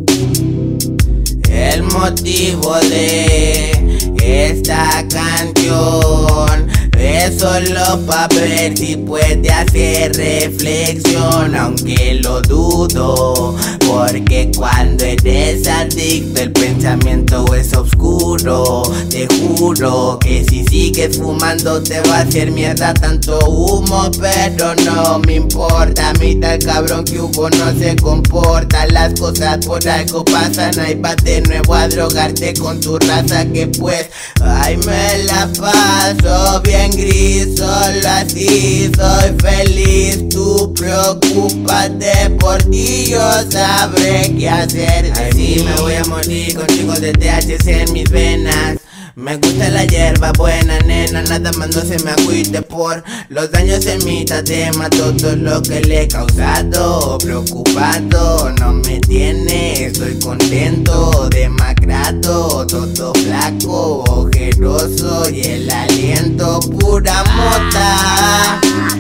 El motivo de esta canción es solo pa' ver si puede hacer reflexión, aunque lo dudo, porque cuando eres adicto el pensamiento es oscuro. Te juro que si sigues fumando te va a hacer mierda tanto humo, pero no me importa, a mí tal cabrón que hubo no se comporta. Las cosas por algo pasan, ahí vas de nuevo a drogarte con tu raza que pues ay me la paso bien gris, solo así soy feliz. Tú preocúpate por ti, yo sabré qué hacer. Así me voy a morir con chicos de T H C en mis venas. Me gusta la hierba buena, nena, nada más no se me agüite por los daños en mi tatema, todo lo que le he causado. Preocupado no me tiene, estoy contento, demacrado, todo flaco, ojeroso y el aliento pura mota.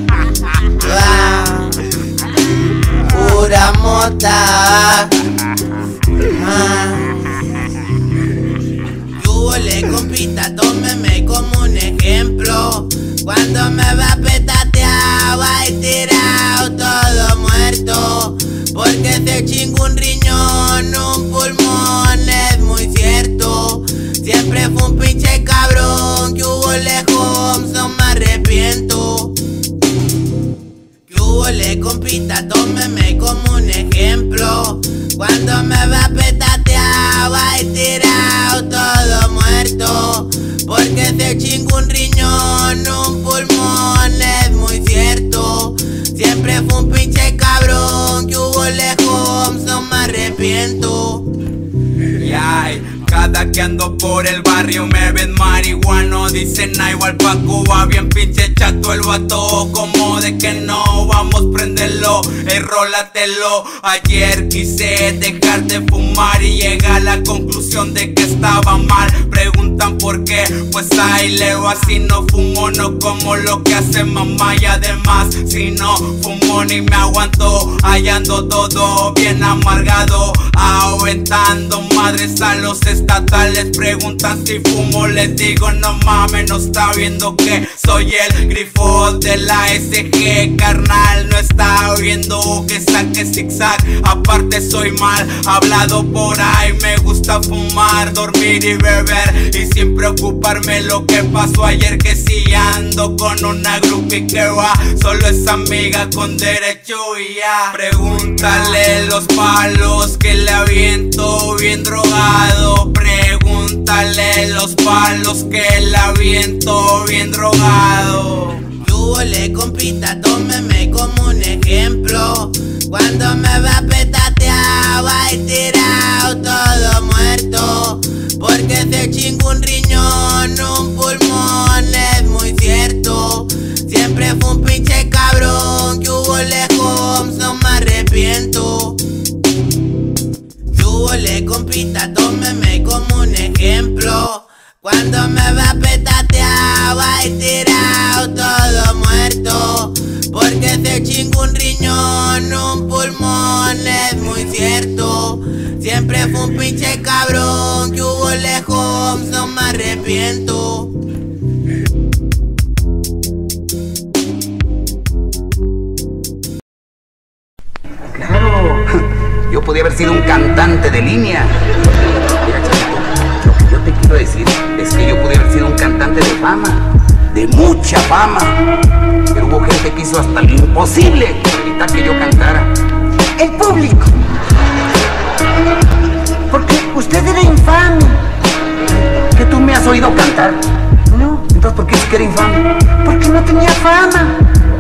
Ah, pura mota. Ah. Le compita, tómeme como un ejemplo. Cuando me va petateado, ahí tirado, todo muerto, porque se chingó un riñón, un pulmón, es muy cierto. Siempre fue un pinche cabrón que hubo lejos, no me arrepiento. Que hubo le compita, tómeme como un ejemplo. Cuando me va petateado, ahí tirado, todo muerto, porque se chingó un riñón, un pulmón, es muy cierto. Siempre fue un pinche cabrón que hubo lejos, no me arrepiento. Y ay, cada que ando por el barrio me ven marihuano. Dicen ah, igual pa' Cuba, bien pinche chato el vato. Como de que no, vamos prenderlo, ey rólatelo. Ayer quise dejar de fumar y llegué a la conclusión de que estaba mal. Preguntan por qué, pues ahí leo así no fumo, no como lo que hace mamá. Y además si no fumo ni me aguanto, hallando todo bien amargado, aventando madres a los estatales. Preguntan si fumo, les digo no mames, no está viendo que soy el grifo de la S G, carnal, no está viendo que saque zigzag. Aparte soy mal hablado por ahí, me gusta fumar, dormir y beber y sin preocuparme lo que pasó ayer. Que si ando con una groupie que va, solo es amiga con derecho y ya. Pregúntale los palos que le aviento bien drogado. Pregúntale los palos que le aviento bien drogado. Yo le compita, tómeme como un ejemplo. Cuando me va petateado, ahí tirado, todo muerto, porque se chingó un riñón, un pulmón, es muy cierto. lejos, no me arrepiento. Súbole compita, tómeme como un ejemplo. Cuando me va petateado, ahí tirado, todo muerto. Porque se chingo un riñón, un pulmón, es muy cierto. Siempre fue un pinche cabrón que hubo lejos, no me arrepiento. Claro, yo podía haber sido un cantante de línea. Mira, chavito, lo que yo te quiero decir es que yo podía haber sido un cantante de fama, de mucha fama. Pero hubo gente que hizo hasta lo imposible para evitar que yo cantara. El público. Porque usted era infame. ¿Que tú me has oído cantar? No. Entonces, ¿por qué es que era infame? Porque no tenía fama.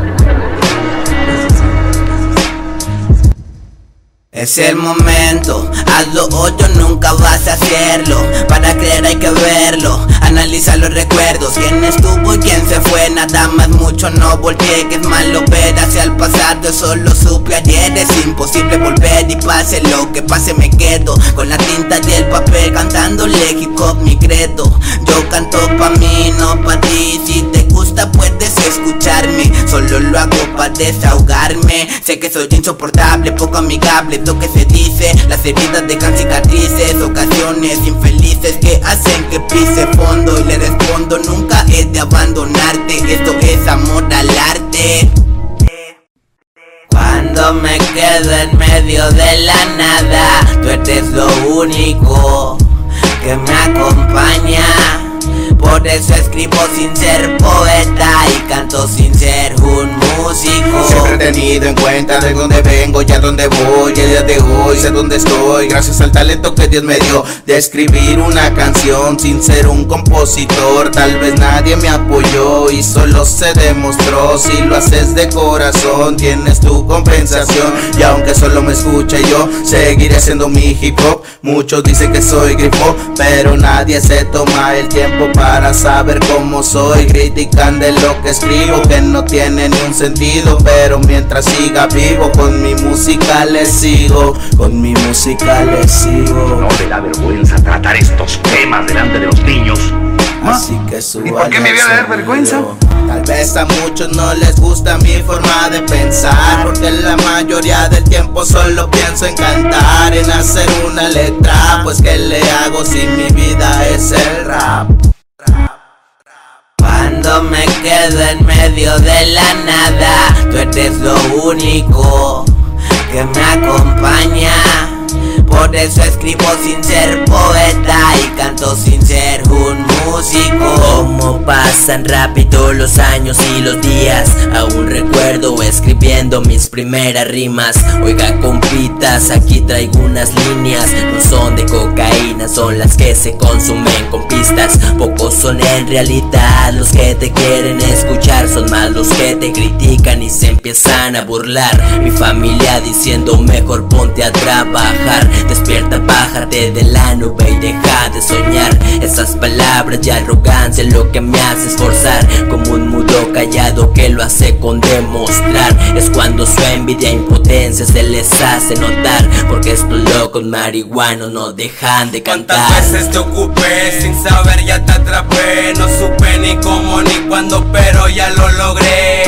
Es el momento, hazlo o yo nunca vas a hacerlo. Para creer hay que verlo, analiza los recuerdos. Quién estuvo y quién se fue, nada más mucho no volteé. Que es malo ver hacia el pasado, eso lo supe ayer. Es imposible volver y pase lo que pase me quedo con la tinta y el papel cantándole hip hop mi credo. Yo canto pa' mí, no pa' ti. Si te gusta puedes escucharme, solo lo hago pa' desahogarme. Sé que soy insoportable, poco amigable, lo que se dice, las heridas dejan cicatrices, ocasiones infelices que hacen que pise fondo. Y le respondo, nunca he de abandonarte, esto es amor al arte. Cuando me quedo en medio de la nada, tú eres lo único que me acompaña. Por eso escribo sin ser poeta y canto sin ser un músico. Siempre he tenido en cuenta de dónde vengo y a dónde voy. El día de hoy sé dónde estoy, gracias al talento que Dios me dio de escribir una canción sin ser un compositor. Tal vez nadie me apoyó y solo se demostró. Si lo haces de corazón tienes tu compensación. Y aunque solo me escuche yo, seguiré siendo mi hip hop. Muchos dicen que soy grifo, pero nadie se toma el tiempo para Para saber cómo soy. Critican de lo que escribo que no tiene ni un sentido, pero mientras siga vivo con mi música les sigo, con mi música les sigo. No le da vergüenza tratar estos temas delante de los niños. Así que suba. ¿Y por qué me voy a dar vergüenza? Tal vez a muchos no les gusta mi forma de pensar, porque la mayoría del tiempo solo pienso en cantar, en hacer una letra. Pues ¿qué le hago si mi vida es el rap? Cuando me quedo en medio de la nada, tú eres lo único que me acompaña. Por eso escribo sin ser poeta y canto sin ser un músico. Como pasan rápido los años y los días, aún recuerdo escribiendo mis primeras rimas. Oiga compitas, aquí traigo unas líneas, no son de cocaína, son las que se consumen con pistas. Pocos son en realidad los que te quieren escuchar, son más los que te critican y se empiezan a burlar. Mi familia diciendo mejor ponte a trabajar, despierta, bájate de la nube y deja de soñar. Esas palabras y arrogancia es lo que me hace esforzar, como un mudo callado que lo hace con demostrar. Es cuando su envidia e impotencia se les hace notar, porque estos locos marihuanos no dejan de cantar. ¿Cuántas veces te ocupé sin saber ya te atrapé? No supe ni cómo ni cuándo, pero ya lo logré.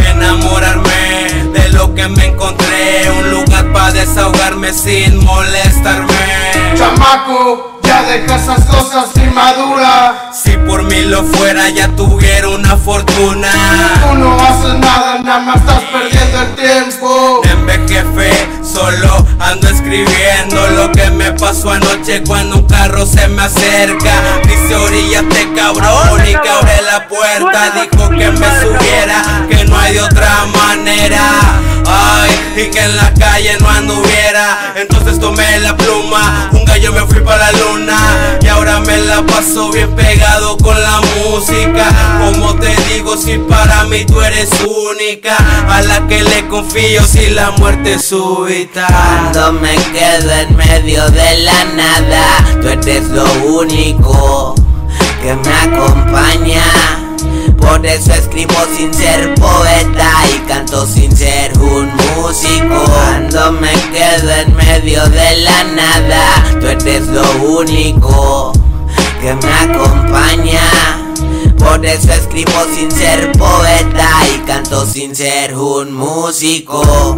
Enamorarme de lo que me encontré, un lugar para desahogarme sin molestarme. Chamaco, ya deja esas cosas inmaduras. Si por mí lo fuera ya tuviera una fortuna. Tú no haces nada, nada más estás perdiendo el tiempo. En vez jefe, solo ando escribiendo lo que me pasó anoche cuando un carro se me acerca. Dice oríllate cabrón y que abre la puerta. Dijo que me subiera, que no hay de otra manera. Ay, y que en la calle no anduviera. Entonces tomé la pluma, un gallo me fui para la luna. Y ahora me la paso bien pegado con la música. Como te digo, si para mí tú eres única, a la que le confío si la muerte es súbita. Cuando me quedo en medio de la nada, tú eres lo único que me acompaña. Por eso escribo sin ser poeta y canto sin ser un músico. medio de la nada. Tú eres lo único que me acompaña. Por eso escribo sin ser poeta y canto sin ser un músico.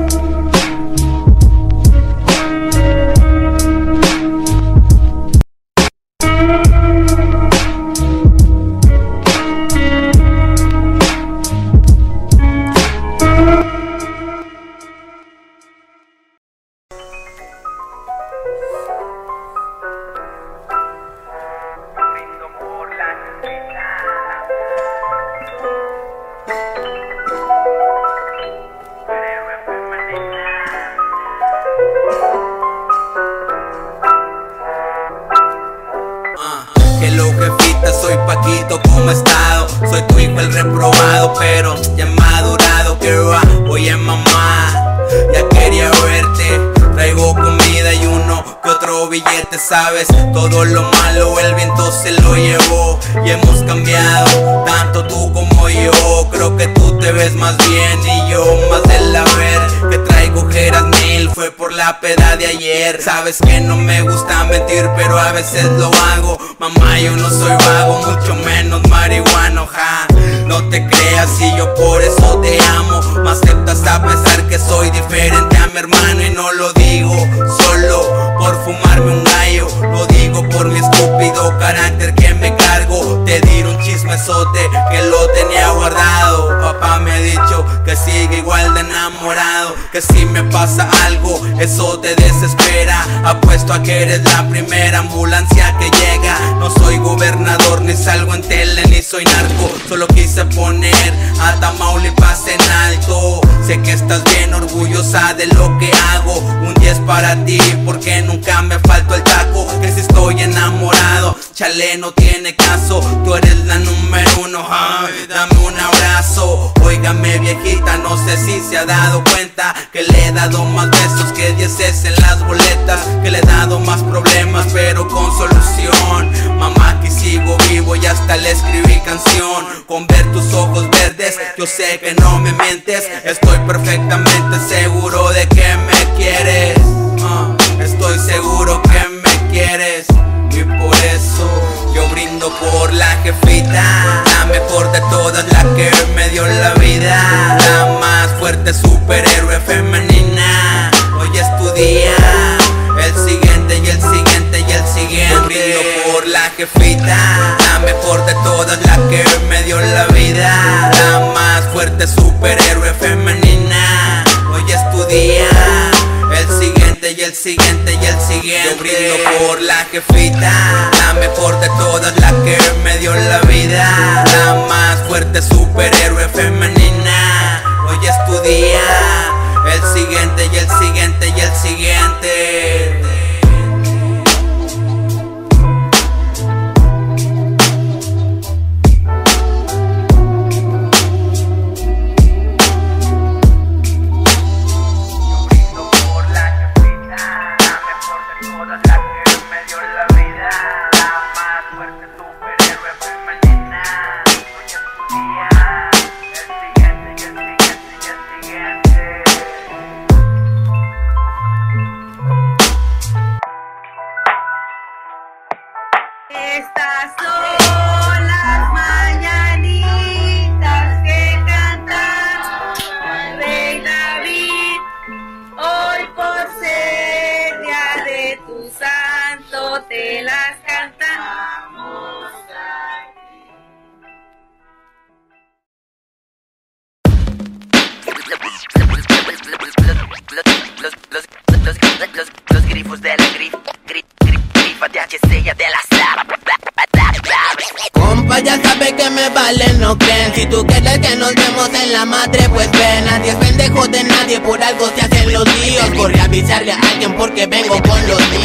Hello jefita, soy Paquito, ¿cómo has estado? Soy tu hijo el reprobado, pero ya he madurado. Que va, oye mamá, ya quería verte. Traigo comida y uno que otro billete, sabes. Todo lo malo el viento se lo llevó. Y hemos cambiado, tanto tú como yo. Creo que tú te ves más bien y yo más del haber. Que traigo ojeras mil, fue por la peda de ayer. Sabes que no me gusta mentir, pero a veces lo hago. Mamá, yo no soy vago, mucho menos marihuano, ja. No te creas y yo por eso te amo. Me aceptas a pesar que soy diferente a mi hermano. Y no lo digo solo por fumarme un gallo, lo digo por mi estúpido carácter que me cargo. Te diré un chismesote que lo tenía guardado. Papá me ha dicho que sigue igual de enamorado, que si me pasa algo eso te desespera. Apuesto a que eres la primera ambulancia que llega. No soy gobernador, ni salgo en tele, ni soy narco. Solo quise poner a Tamaulipas en alto. Sé que estás bien orgullosa de lo que hago. Un diez para ti porque nunca me faltó el taco. Que si estoy enamorado, chale, no tiene caso. Tú eres la número uno, ay, dame un abrazo. Óigame viejita, no sé si se ha dado cuenta que le he dado más besos que dieces en las boletas. Que le he dado más problemas pero con solución. Mamá, aquí sigo vivo y hasta le escribí canción. Con ver tus ojos verdes yo sé que no me mientes. Estoy perfectamente seguro de que me quieres, uh, estoy seguro que me quieres. Y por eso yo brindo por la jefita, la mejor de todas, la que me dio la vida. La más fuerte superhéroe femenina. Hoy es tu día, el siguiente y el siguiente y el siguiente. Yo brindo por la jefita, la mejor de todas, la que me dio la vida. La más fuerte superhéroe femenina. Hoy es tu día, el siguiente y el siguiente y el siguiente. Yo brindo por la jefita, la mejor de todas, la que me dio la vida. La más fuerte superhéroe femenina. Hoy es tu día, el siguiente y el siguiente y el siguiente. Estas son las mañanitas que canta Rey David. Hoy por ser día de tu santo te las cantamos aquí. Los, los, los, los, los grifos de la grif, grif, grif, grifa de H C y de la sala. Compa, ya sabe que me vale, no creen. Si tú quieres que nos vemos en la madre, pues ven. Nadie es pendejo de nadie, por algo se hacen los líos. Corre a avisarle a alguien porque vengo con los míos.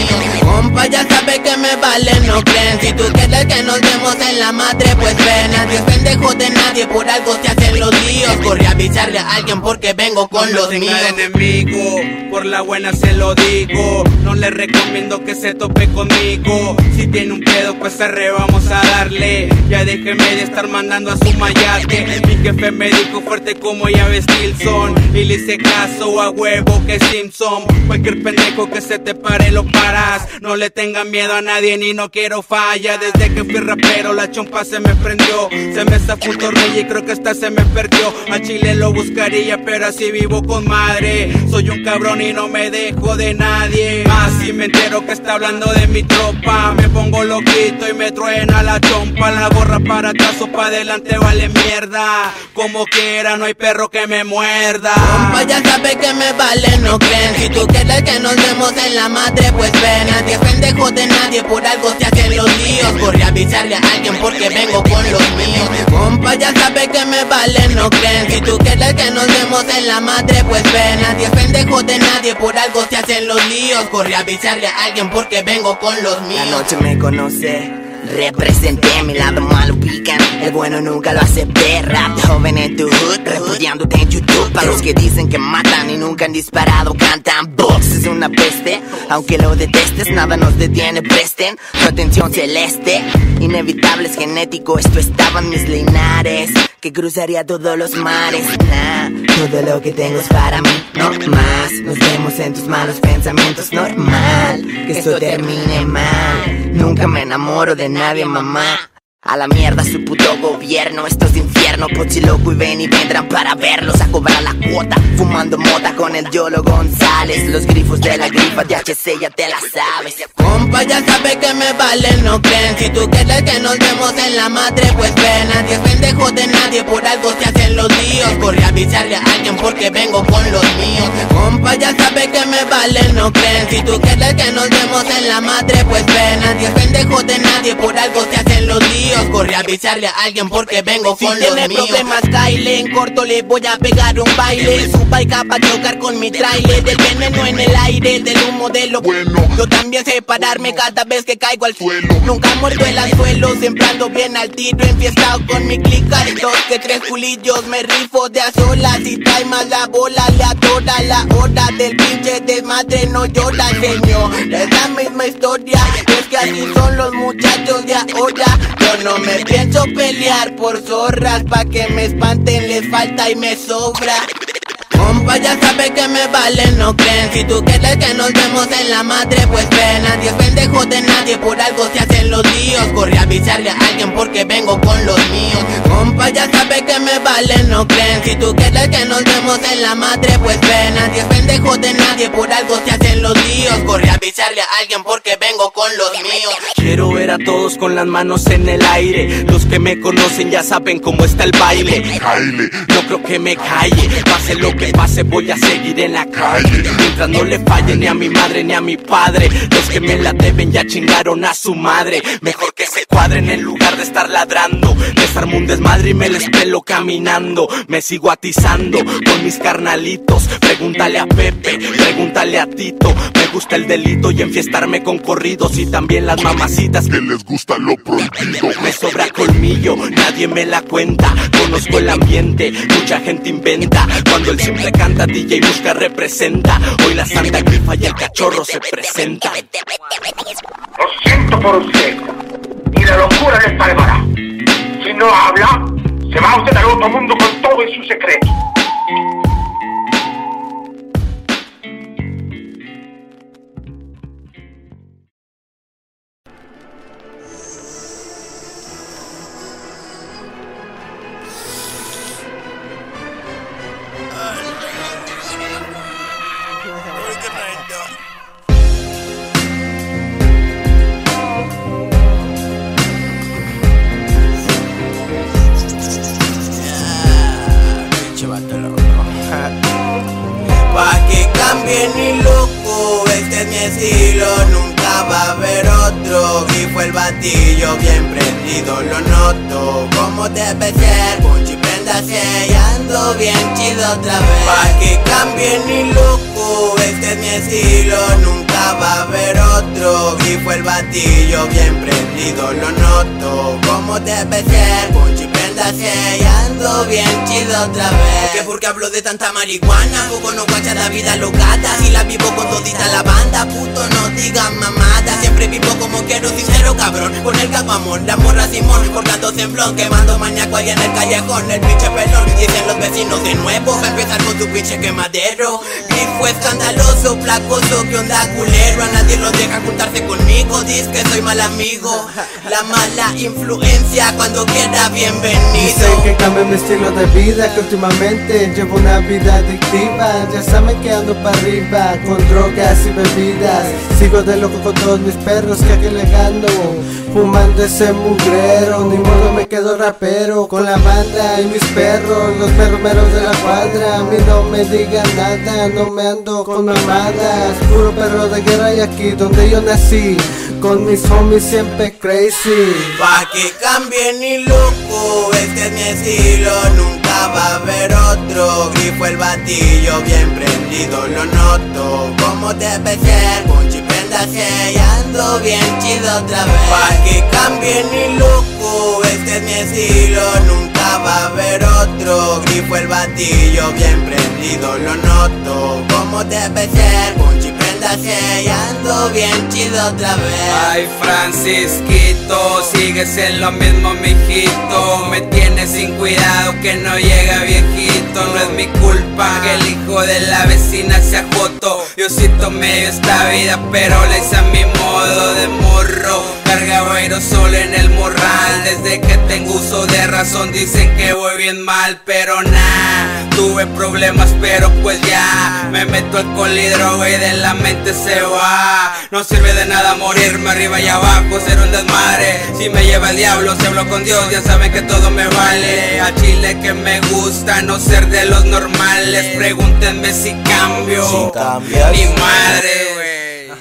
Compa, ya sabe que me vale, no creen. Si tú quieres que nos demos en la madre, pues ven. Nadie es pendejo de nadie, por algo se hacen los líos. Corre a avisarle a alguien porque vengo con no los tenga míos. enemigo, por la buena se lo digo. No le recomiendo que se tope conmigo. Si tiene un pedo, pues arre, vamos a darle. Ya déjeme de estar mandando a su mayate. Mi jefe me dijo fuerte como llave Stilson, y le hice caso a huevo que Simpson. Cualquier pendejo que se te pare lo paras. No le tengan miedo a nadie ni no quiero falla. Desde que fui rapero la chompa se me prendió. Se me zafó un tornillo y creo que esta se me perdió. A Chile lo buscaría pero así vivo con madre. Soy un cabrón y no me dejo de nadie. Más si me entero que está hablando de mi tropa, me pongo loquito y me truena la chompa. La gorra para atrás o para adelante vale mierda. Como quiera no hay perro que me muerda. Compa, ya sabe que me vale, no creen. Si tú quieres que nos demos en la madre, pues ven. Nadie es pendejo de nadie, por algo se hacen los líos. Corre a avisarle a alguien porque vengo con los míos. Compa, ya sabe que me vale, no creen. Si tú quieres que nos demos en la madre, pues ven. Nadie es pendejo de nadie, por algo se hacen los líos. Corre a avisarle a alguien porque vengo con los míos. La noche me conoce, representé mi lado malo pican. El bueno nunca lo acepté. Rap de joven en tu hood, repudiándote en YouTube. Para los que dicen que matan y nunca han disparado, cantan box, es una peste. Aunque lo detestes, nada nos detiene, presten su atención celeste. Inevitable es genético, esto estaba en mis linares. Que cruzaría todos los mares. Nah, todo lo que tengo es para mí, no más. Nos vemos en tus malos pensamientos, normal que esto termine mal. Nunca me enamoro de nadie, mamá. A la mierda su puto gobierno, esto es infierno. Pochi loco y ven y vendrán para verlos a cobrar la cuota, fumando mota con el Yolo González. Los grifos de la grifa de H C ya te la sabes. Compa, ya sabe que me vale, no creen. Si tú quieres que nos demos en la madre, pues ven. Nadie es pendejo de nadie, por algo se hacen los líos. Corre a avisarle a alguien porque vengo con los míos. Compa, ya sabe que me vale, no creen. Si tú quieres que nos demos en la madre, pues ven. Nadie es pendejo de nadie, por algo se hacen los líos. Corre a avisarle a alguien porque vengo con los míos. Si tiene problemas, Kyle, en corto le voy a pegar un baile. Su bike pa' chocar con mi trailer. Del veneno en el aire, del humo de lo bueno. Yo también sé pararme cada vez que caigo al suelo. Nunca muerto el anzuelo, siempre ando bien al tiro. Enfiestado con mi clica y dos que tres culillos. Me rifo de a solas y trae más la bola. Le adora la hora del pinche desmadre, no llora, señor. Es la misma historia, es que así son los muchachos de ahora. Yo no me pienso pelear por zorras, pa' que me espanten les falta y me sobra. Compa, ya sabe que me vale, no creen. Si tú quieres que nos demos en la madre, pues ven. Nadie es pendejo de nadie, por algo se hacen los líos. Corre a avisarle a alguien porque vengo con los míos. Compa, ya sabe que me vale, no creen. Si tú quieres que nos demos en la madre, pues ven. Nadie es pendejo de nadie, por algo se hacen los líos. Corre a avisarle a alguien porque vengo con los míos. Quiero ver a todos con las manos en el aire. Los que me conocen ya saben cómo está el baile. No creo que me calle, pase lo que pase voy a seguir en la calle. Mientras no le falle ni a mi madre ni a mi padre. Los que me la deben ya chingaron a su madre. Mejor que se cuadren en lugar de estar ladrando. Desarmo un desmadre y me les pelo caminando. Me sigo atizando con mis carnalitos. Pregúntale a Pepe, pregúntale a Tito. Me gusta el delito y enfiestarme con corridos. Y también las mamacitas que les gusta lo prohibido. Me sobra colmillo, nadie me la cuenta. Conozco el ambiente, mucha gente inventa. Cuando el simple canta, D J Busca representa. Hoy la Santa Grifa y el Cachorro se presenta. Lo siento por usted, y la locura le salvará. Si no habla, se va usted al otro mundo con todo y su secreto. Pa' que cambie ni loco, este es mi estilo, nunca va a haber otro. Grifo el batillo bien prendido, lo noto como debe ser. Ponchi préndase y ando bien chido otra vez. Pa' que cambie ni loco, este es mi estilo, nunca nunca va a haber otro. Grifo el batillo bien prendido, lo noto como debe ser. Ponchi prenda y ando bien chido otra vez. Que porque hablo de tanta marihuana, poco no guacha la vida locata. Si la vivo con todita la banda, puto no digan mamada. Siempre vivo como quiero, sincero cabrón, con el capamón, la morra Simón, cortando semblón, quemando maníaco ahí en el callejón. El pinche pelón, dicen los vecinos de nuevo, va a empezar con tu pinche quemadero. Grifo escandaloso, placoso, que onda culero. A nadie lo deja juntarse conmigo, dice que soy mal amigo. La mala influencia, cuando quiera bienvenido. Dicen que cambie mi estilo de vida, que últimamente llevo una vida adictiva. Ya saben que ando para arriba, con drogas y bebidas. Sigo de loco con todos mis perros que aquí le gano, fumando ese mugrero. Ni modo me quedo rapero, con la banda y mis perros, los perros meros de la cuadra. A mí no me digan nada, no me ando con mamadas. Puro perro de guerra y aquí donde yo nací, con mis homies siempre crazy. Pa' que cambie ni loco, este es mi estilo, nunca va a haber otro. Grifo el batillo bien prendido, lo noto como debe ser. Ponchi prenda y ando bien chido otra vez. Pa' que cambie ni loco, este es mi estilo, nunca va a haber otro. Grifo el batillo bien prendido, lo noto como debe ser. Ponchi prenda y ando bien chido otra vez. Ay, Francisquito, sigues en lo mismo, mijito. Me tienes sin cuidado que no llega viejito. No es mi culpa que el hijo de la vecina sea joto. Yo siento medio esta vida, pero la hice a mi modo de morro. Cargaba aerosol en el morral. Desde que tengo uso de razón dicen que voy bien mal, pero nah. Tuve problemas, pero pues ya me meto alcohol y droga y de la mente se va. No sirve de nada morirme arriba y abajo, ser un desmadre. Si me lleva el diablo, si hablo con Dios, ya saben que todo me vale. A chile que me gusta no ser de los normales. Pregúntenme si cambio, si cambias, ni madre, wey.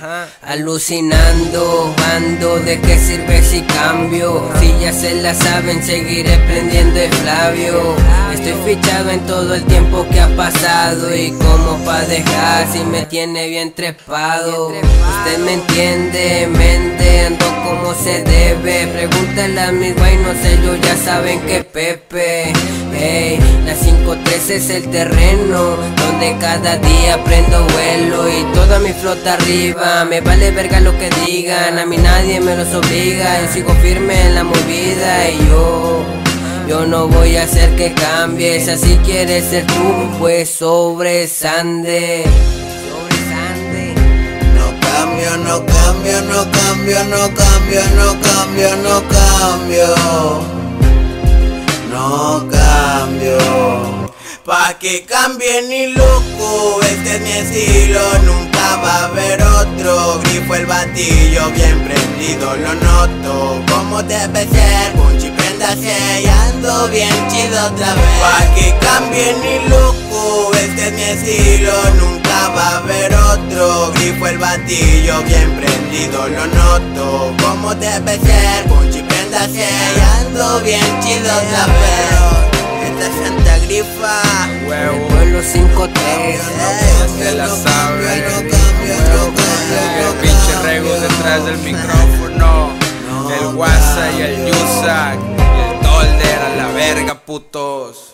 Alucinando, ando, ¿de qué sirve si cambio? Si ya se la saben, seguiré prendiendo el Flavio. Estoy fichado en todo el tiempo que ha pasado. Y como pa' dejar, si me tiene bien trepado. Usted me entiende, mente, ando como se debe. Pregúntale a mis güey, no sé, yo ya saben que Pepe. Hey, la cinco tres es el terreno donde cada día prendo vuelo. Y toda mi flota arriba, me vale verga lo que digan, a mí nadie me los obliga. Yo sigo firme en la movida y yo Yo no voy a hacer que cambies. Así quieres ser tú, pues sobresande. No cambio, no cambio, no cambio, no cambio, no cambio, no cambio. No cambio. Pa' que cambie ni loco, este es mi estilo, nunca va a haber otro. Grifo el batillo bien prendido, lo noto como debe ser. Ponchi prenda y ando bien chido otra vez. Pa' que cambie ni loco, este es mi estilo, nunca va a haber otro. Grifo el batillo bien prendido, lo noto como debe ser. Ponchi prenda y ando bien chido otra vez. Esta es Santa Grifa, el pueblo cinco tres, se la sabe. El pinche Rego detrás del micrófono, el WhatsApp y el Yusak y el Dolder a la verga, putos.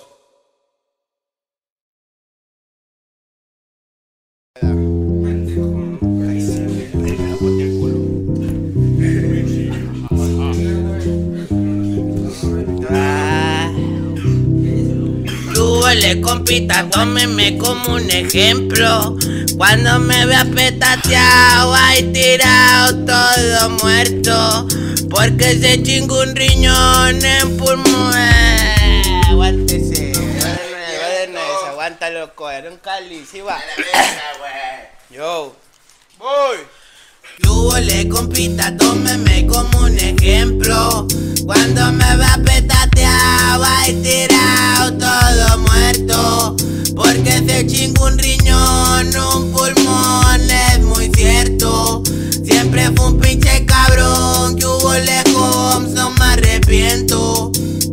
Le compita, tómeme como un ejemplo. Cuando me vea petateado, ahí tirado, todo muerto, porque se chingó un riñón en pulmón. Eh, aguántese, aguántese, aguanta loco, era un cáliz, ¿sí va? Yo, voy. Yo le compita, tómeme como un ejemplo. Cuando me va petateado, ahí tirado, todo muerto, porque se chingó un riñón, un pulmón, es muy cierto. Siempre fue un pinche cabrón, que hubo lejos, no me arrepiento.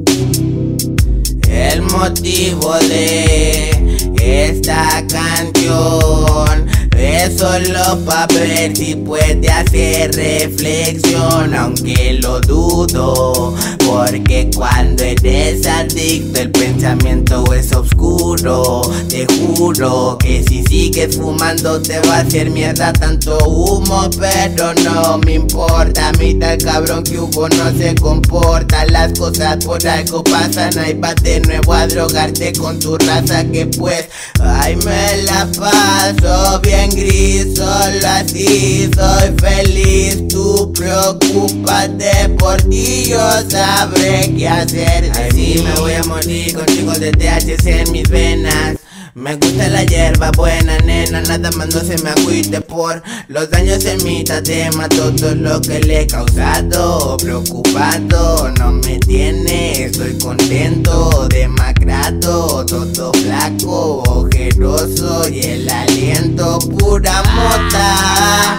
El motivo de esta canción es es solo pa' ver si puede hacer reflexión, aunque lo dudo, porque cuando eres adicto el pensamiento es oscuro. Te juro que si sigues fumando te va a hacer mierda tanto humo, pero no me importa. A mí tal cabrón que hubo no se comporta, las cosas por algo pasan. Ahí vas de nuevo a drogarte con tu raza que pues ay me la paso bien gris, solo así soy feliz. Tú preocúpate por ti, yo sabré qué hacer. Así me voy a morir con chicos de T H C en mis venas. Me gusta la hierba buena, nena, nada más no se me agüite por los daños en mi tatema, todo lo que le he causado. Preocupado no me tiene, estoy contento, demacrado, todo flaco, ojeroso y el aliento pura mota.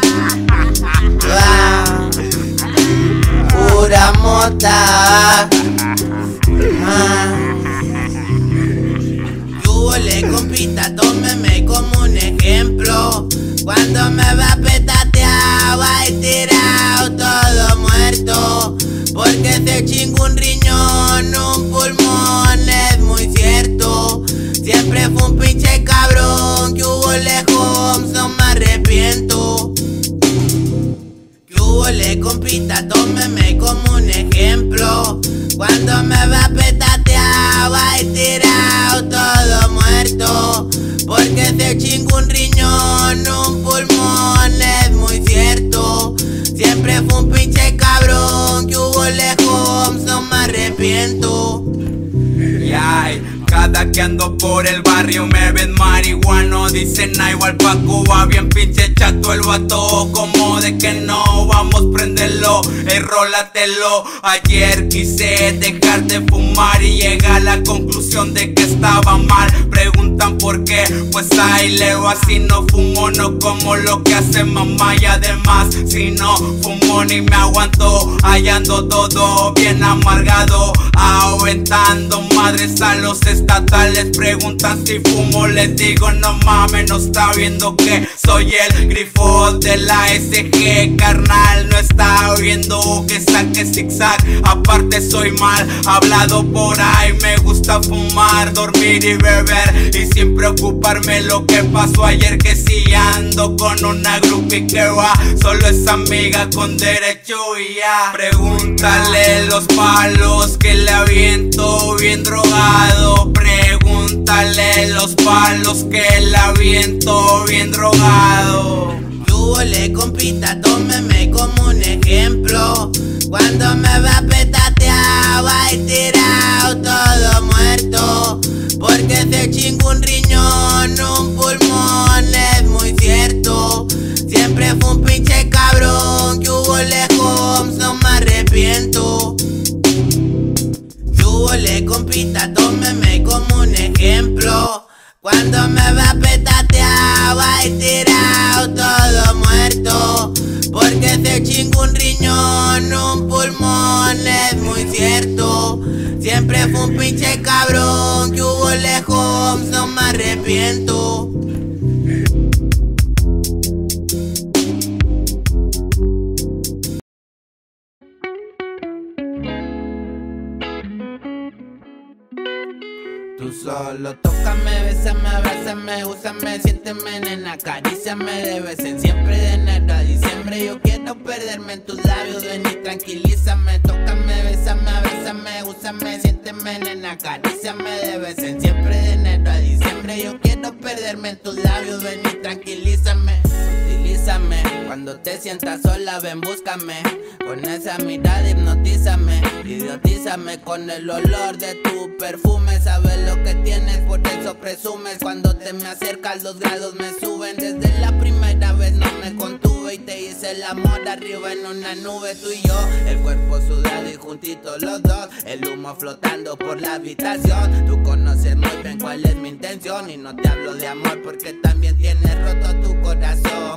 Ah, pura mota. Ah. Le compita, tómeme como un ejemplo. Cuando me va petateado, ahí tirado, todo muerto. Porque se chingo un riñón, un pulmón, es muy cierto. Siempre fue un pinche cabrón, que hubo lejos, no me arrepiento. Que hubo le compita, tómeme como un ejemplo. Cuando me va petateado, ahí tirado, todo muerto. Porque se chingo un riñón, un pulmón, es muy cierto. Siempre fue un pinche cabrón, que hubo lejos, no me arrepiento. Y ay, cada que ando por el barrio me ven marihuano. Dicen ah, igual pa' Cuba, bien pinche chato el vato. Como de que no, vamos prenderlo, ey rólatelo. Ayer quise dejar de fumar y llegué a la conclusión de que estaba mal. Preguntan por qué, pues ahí leo así no fumo, no como lo que hace mamá. Y además si no fumo ni me aguanto, hallando todo bien amargado, aventando madres a los estatales. Preguntan si fumo, les digo no mames, no está viendo que soy el grifo de la S G, carnal, no está viendo que saque zigzag. Aparte soy mal hablado por ahí, me gusta fumar, dormir y beber y sin preocuparme lo que pasó ayer. Que si ando con una groupie que va, solo es amiga con derecho y ya. Pregúntale los palos que le aviento bien drogado. Pregúntale los palos que le aviento bien drogado. Tú le compita, tómeme como un ejemplo. Cuando me va petateado, ahí tirado, todo muerto. Porque se chingo un riñón, un pulmón, es muy cierto. Siempre fue un pinche cabrón, que hubo lejos, no me arrepiento. Tú le compita, tómeme como un ejemplo. Cuando me va petateado, ahí tirado, todo muerto. Porque se chingo un riñón, un pulmón, es muy cierto. Siempre fue un pinche cabrón, que hubo lejos, no me arrepiento. Tú solo tócame, bésame, abrázame, úsame, siénteme, nena, acaríciame de vez en siempre, de enero a diciembre. Yo quiero perderme en tus labios, ven y tranquilízame. Tócame, bésame, abrázame, úsame, siénteme, nena, acaríciame de vez en siempre, de enero a diciembre. Yo quiero perderme en tus labios, ven y tranquilízame. Utilízame, cuando te sientas sola, ven, búscame. Con esa mirada hipnotízame, idiotízame con el olor de tu perfume. Sabes lo que tienes, por eso presumes. Cuando te me acercas los grados me suben. Desde la primera vez no me contuve y te hice el amor arriba en una nube. Tú y yo, el cuerpo sudado y juntitos los dos, el humo flotando por la habitación. Tú conoces muy bien cuál es mi intención y no te hablo de amor porque también tienes roto tu corazón por una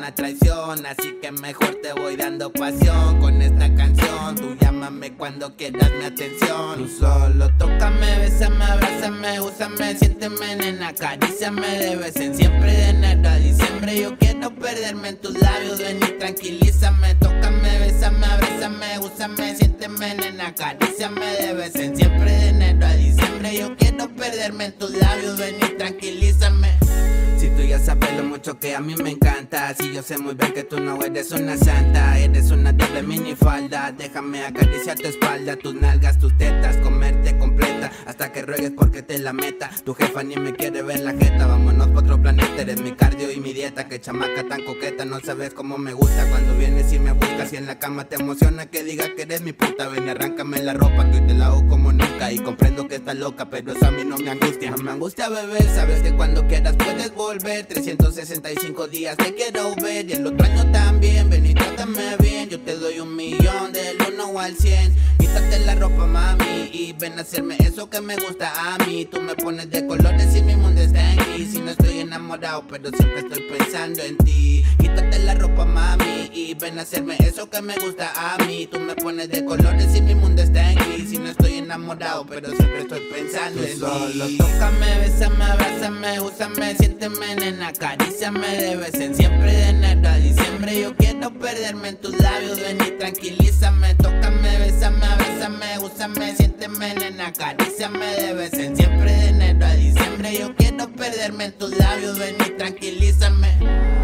una traición, así que mejor te voy dando pasión con esta canción. Tú llámame cuando quieras mi atención. Tú solo tócame, bésame, abrázame, úsame, siénteme, nena, acaríciame de vez en siempre, de enero a diciembre. Yo quiero perderme en tus labios, ven y tranquilízame. Tócame, bésame, abrázame, úsame, siénteme, nena, acaríciame de vez en siempre, de enero a diciembre. Yo quiero perderme en tus labios, ven y tranquilízame. Si tú ya sabes lo mucho que a mí me encanta, si yo sé muy bien que tú no eres una santa, eres una doble minifalda. Déjame acariciar tu espalda, tus nalgas, tus tetas, comerte completa hasta que ruegues porque te la meta. Tu jefa ni me quiere ver la jeta, vámonos pa' otro planeta. Eres mi cardio y mi dieta, que chamaca tan coqueta. No sabes cómo me gusta cuando vienes y me buscas, y en la cama te emociona que diga que eres mi puta. Ven y arráncame la ropa que hoy te la hago como nunca. Y comprendo que estás loca, pero eso a mí no me angustia. No me angustia, bebé, sabes que cuando quieras puedes volver. trescientos sesenta y cinco días te quiero ver, y el otro año también. Ven y trátame bien, yo te doy un millón del uno al cien. Quítate la ropa, mami, y ven a hacerme eso que me gusta a mí. Tú me pones de colores y mi mundo está en gris. Si no estoy enamorado, pero siempre estoy pensando en ti. Quítate la ropa, mami, y ven a hacerme eso que me gusta a mí. Tú me pones de colores y mi mundo está en gris. Si no estoy enamorado, pero siempre estoy pensando en ti. Solo tócame, bésame, abrázame, úsame, siénteme, nena, acaríciame de vez en siempre, de enero a diciembre. Yo quiero perderme en tus labios, ven y tranquilízame. Tócame, bésame, abrázame, úsame, siénteme, nena, acaríciame de vez en siempre, de enero a diciembre. Yo quiero perderme en tus labios, ven y tranquilízame.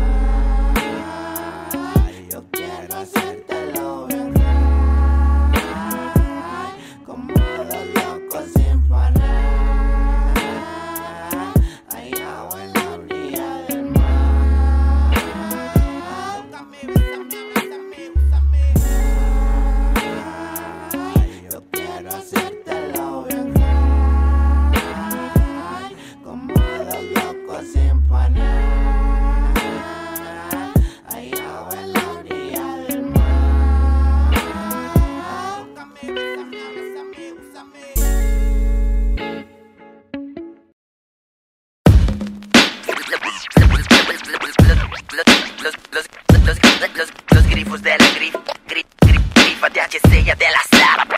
Yo quiero hacértelo bien, como dos locos sin parar. Hay agua en la orilla del mar. Tócame, bésame, abrázame, úsame. Yo quiero hacértelo bien, como dos locos sin parar. Hay agua en la orilla del mar. Tócame, bésame, abrázame, úsame. Los, los, los, los, los grifos de la grif, grif, grif, grifa de H C, ya de la sala.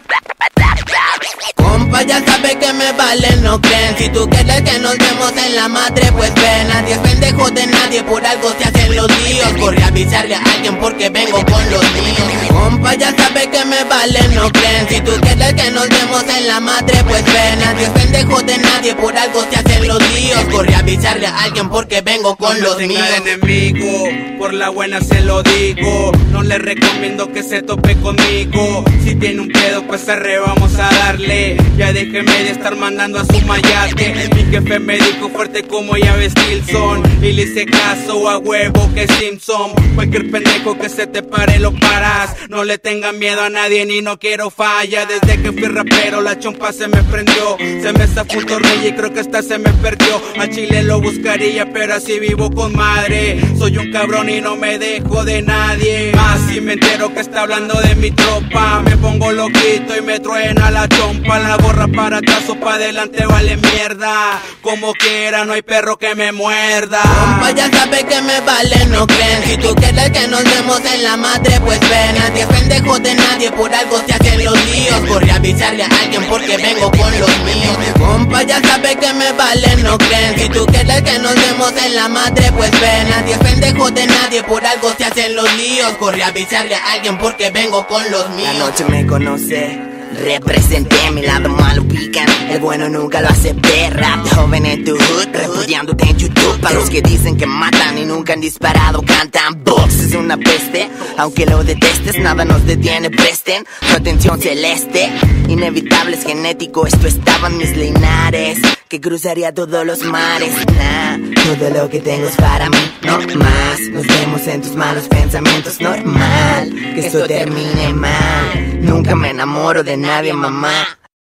Compa, ya sabe que me vale, no creen. Si tú quieres que nos vemos en la madre, pues ven. Nadie es pendejo de nadie, por algo se hacen los líos. Corre a avisarle a alguien porque vengo con los míos. Compa, ya sabe que me vale, no creen. Si tú quieres que nos vemos en la madre, pues ven. Nadie es pendejo de nadie, por algo se hacen los líos. Corre a avisarle a alguien porque vengo con los míos. No tenga enemigo, por la buena se lo digo. No le recomiendo que se tope conmigo. Si tiene un pedo, pues arre, vamos a darle. Ya déjeme de estar mandando a su mayate. Mi jefe me dijo fuerte como llave Stilson, y le hice caso a huevo que Simpson. Cualquier pendejo que se te pare lo paras. No le tenga miedo a nadie ni no quiero falla. Desde que fui rapero la chompa se me prendió. Se me zafó un tornillo y creo que esta se me perdió. A Chile lo buscaría pero así vivo con madre. Soy un cabrón y no me dejo de nadie. Más si me entero que está hablando de mi tropa, me pongo loquito y me truena la chompa. La gorra para atrás o para adelante vale mierda. Como quiera no hay perro que me muerda. Compa, ya sabe que me vale, no creen. Si tú quieres que nos vemos en la madre, pues ven. Nadie es pendejo de nadie, por algo se hacen los líos. Corre a avisarle a alguien porque vengo con los míos. Compa, ya sabe que me vale, no creen. Si tú quieres que nos vemos en la madre, pues ven. Nadie es pendejo de nadie, por algo se hacen los líos. Corre a avisarle a alguien porque vengo con los míos. La noche me conoce, representé mi lado malo pican. El bueno nunca lo acepté. Rap de joven en tu hood, repudiándote en YouTube. Para los que dicen que matan y nunca han disparado, cantan box, es una peste. Aunque lo detestes, nada nos detiene, presten su atención celeste. Inevitable es genético, esto estaba en mis linares, que cruzaría todos los mares. Nah, todo lo que tengo es para mí, no más. Nos vemos en tus malos pensamientos, normal que esto termine mal. Nunca me enamoro de nadie, mamá.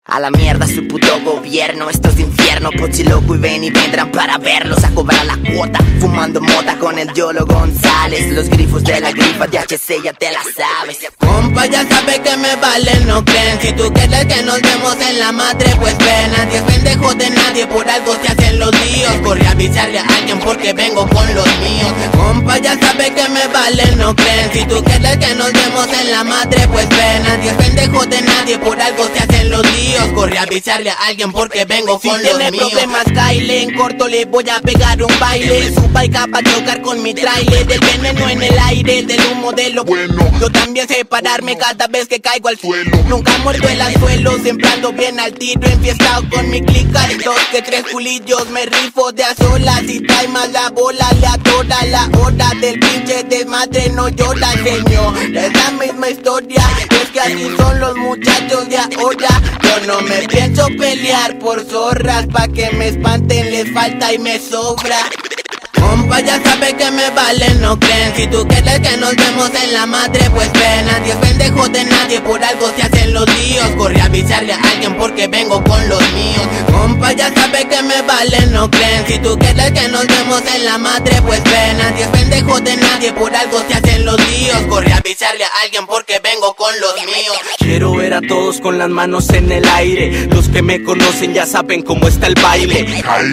A la mierda su puto gobierno, esto es infierno. Pochi loco y ven y vendrán para verlos a cobrar la cuota, fumando mota con el Yolo González. Los grifos de la grifa de H C ya te la sabes. Compa, ya sabe que me valen, no creen. Si tú quieres que nos vemos en la madre, pues ven. Nadie es pendejo de nadie, por algo se hacen los líos. Corre a avisarle a alguien porque vengo con los míos. Compa, ya sabe que me valen, no creen. Si tú quieres que nos vemos en la madre, pues ven. Nadie es pendejo de nadie, por algo se hacen los líos. Corre a avisarle a alguien porque vengo con los míos. Si tiene problemas, Kyle, en corto le voy a pegar un baile. Su bike pa' chocar con mi trailer. Del veneno en el aire, del humo de lo bueno. Yo también sé pararme cada vez que caigo al suelo. Nunca muerto el anzuelo, siempre ando bien al tiro. Enfiestado con mi clica y dos que tres culillos. Me rifo de a solas y trae más la bola. Le adora la hora del pinche desmadre, no llora, señor. Es la misma historia, es que así son los muchachos de ahora. Yo no me pienso pelear por zorras, pa' que me espanten les falta y me sobra. Compa, ya sabe que me valen, no creen. Si tú quieres que nos vemos en la madre, pues ven. Nadie es pendejo de nadie, por algo se hacen los líos. Corre a avisarle a alguien porque vengo con los míos. Compa, ya sabe que me valen, no creen. Si tú quieres que nos vemos en la madre, pues ven. Nadie es pendejo de nadie, por algo se hacen los líos. Corre a avisarle a alguien porque vengo con los míos. Quiero ver a todos con las manos en el aire. Los que me conocen ya saben cómo está el baile.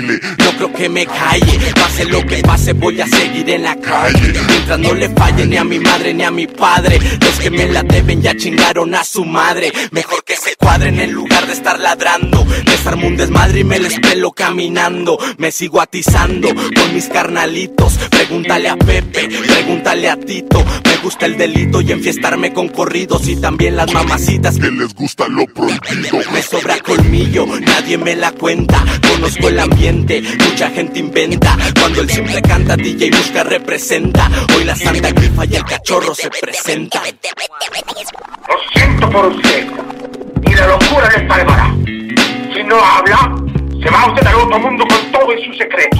No creo que me calle, pase lo que pase voy a seguir en la calle. Mientras no le falle ni a mi madre ni a mi padre. Los que me la deben ya chingaron a su madre. Mejor que se cuadren en lugar de estar ladrando. Desarmo un desmadre y me les pelo caminando. Me sigo atizando con mis carnalitos. Pregúntale a Pepe, pregúntale a Tito. Me gusta el delito y enfiestarme con corridos. Y también las mamacitas que les gusta lo prohibido. Me sobra colmillo, nadie me la cuenta. Conozco el ambiente, mucha gente inventa. Cuando el simple canta, D J Busca representa. Hoy la santa grifa y el cachorro se presenta. Lo siento por usted, y la locura les parecerá. Si no habla, se va usted al otro mundo con todo y su secreto.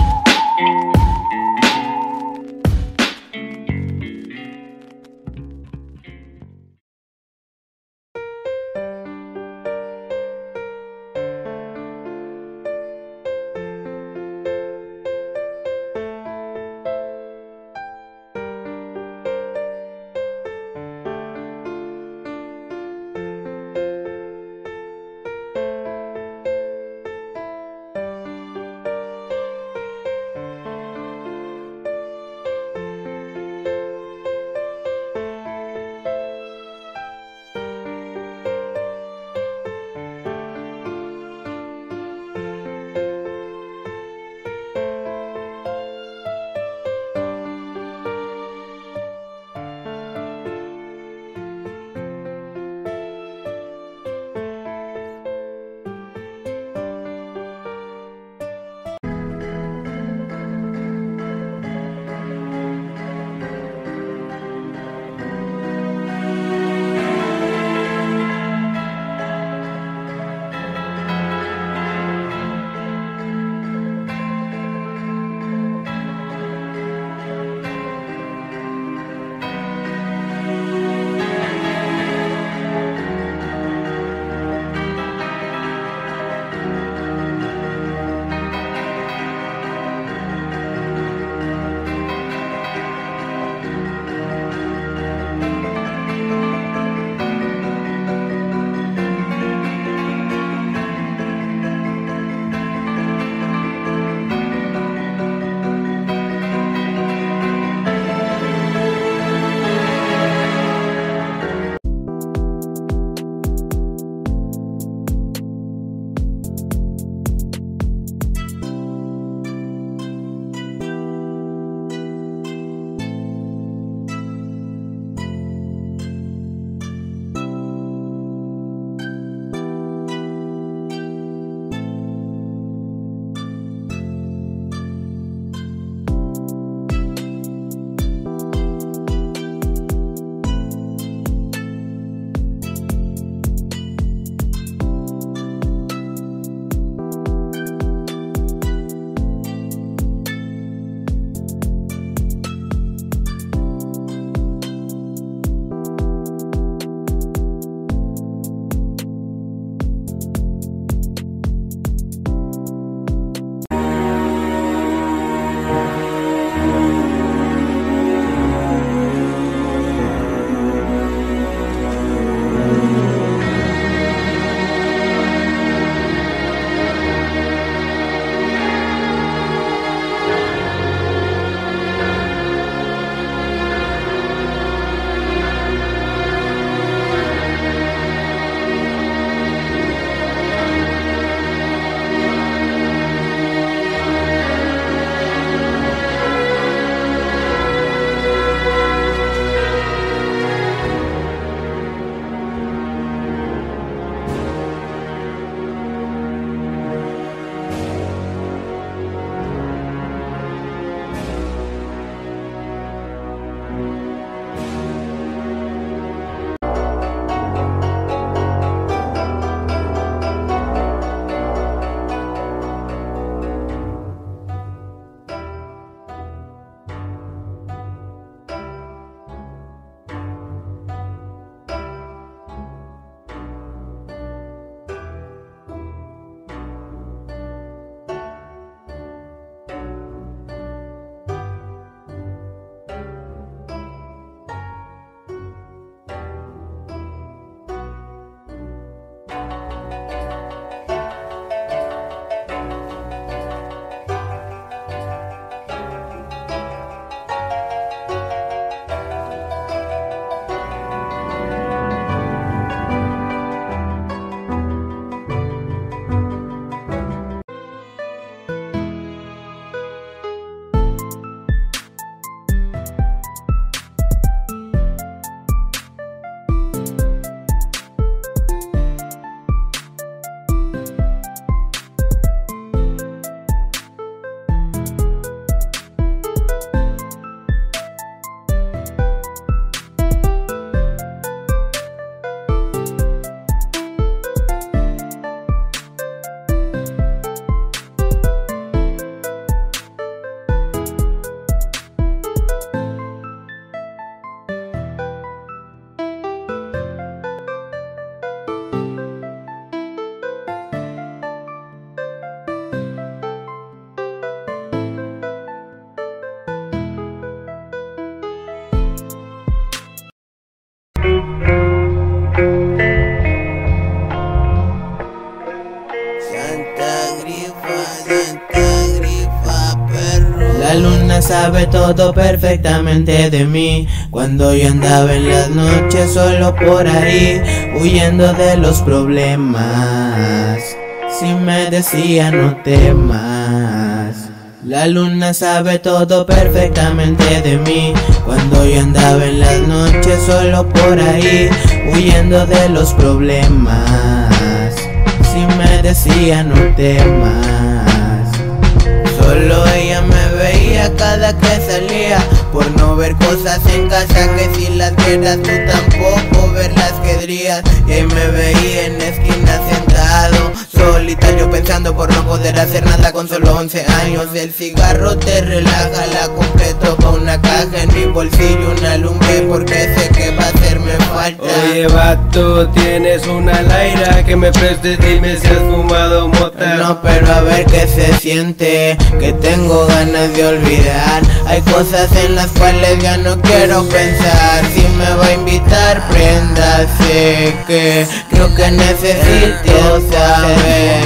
sabe todo perfectamente de mí. Cuando yo andaba en las noches solo por ahí, huyendo de los problemas. Si me decía no temas. La luna sabe todo perfectamente de mí. Cuando yo andaba en las noches solo por ahí, huyendo de los problemas. Si me decía no temas. Solo ella me veía cada que salía, por no ver cosas en casa que si las vieras tú tampoco verlas querrías. Y ahí me veía en la esquina sentado, solitario pensando por no poder hacer nada con solo once años. El cigarro te relaja, la completo pa' una caja en mi bolsillo, una lumbre porque sé que va a hacerme falta. Oye vato, tienes una laira que me prestes, dime si has fumado mota. No, pero a ver qué se siente, que tengo ganas de olvidar. Hay cosas en las cuales ya no quiero pensar. Si me va a invitar, prenda, sé que creo que necesito saber,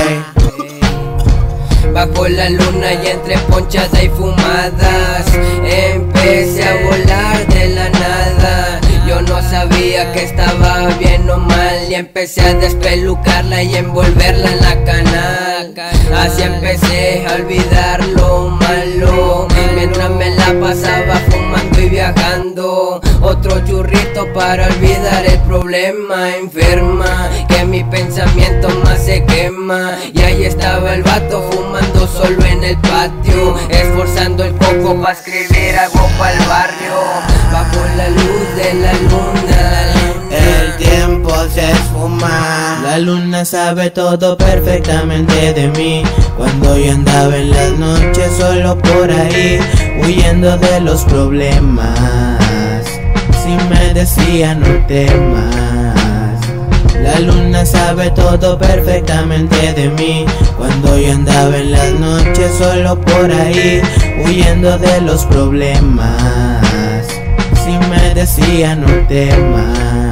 wey. Bajo la luna y entre ponchadas y fumadas, empecé a volar de la nada. Yo no sabía que estaba bien o mal, y empecé a despelucarla y envolverla en la canaca. Así empecé a olvidar lo malo, mientras me la pasaba fumando y viajando. Otro churrito para olvidar el problema. Enferma, que mi pensamiento más se quema. Y ahí estaba el vato fumando solo en el patio, esforzando el coco pa' escribir algo pa'l barrio. Bajo la luz de la luna, el tiempo se esfuma. La luna sabe todo perfectamente de mí. Cuando yo andaba en las noches solo por ahí, huyendo de los problemas. Si me decía no temas. La luna sabe todo perfectamente de mí. Cuando yo andaba en las noches solo por ahí, huyendo de los problemas. Si me decía no temas.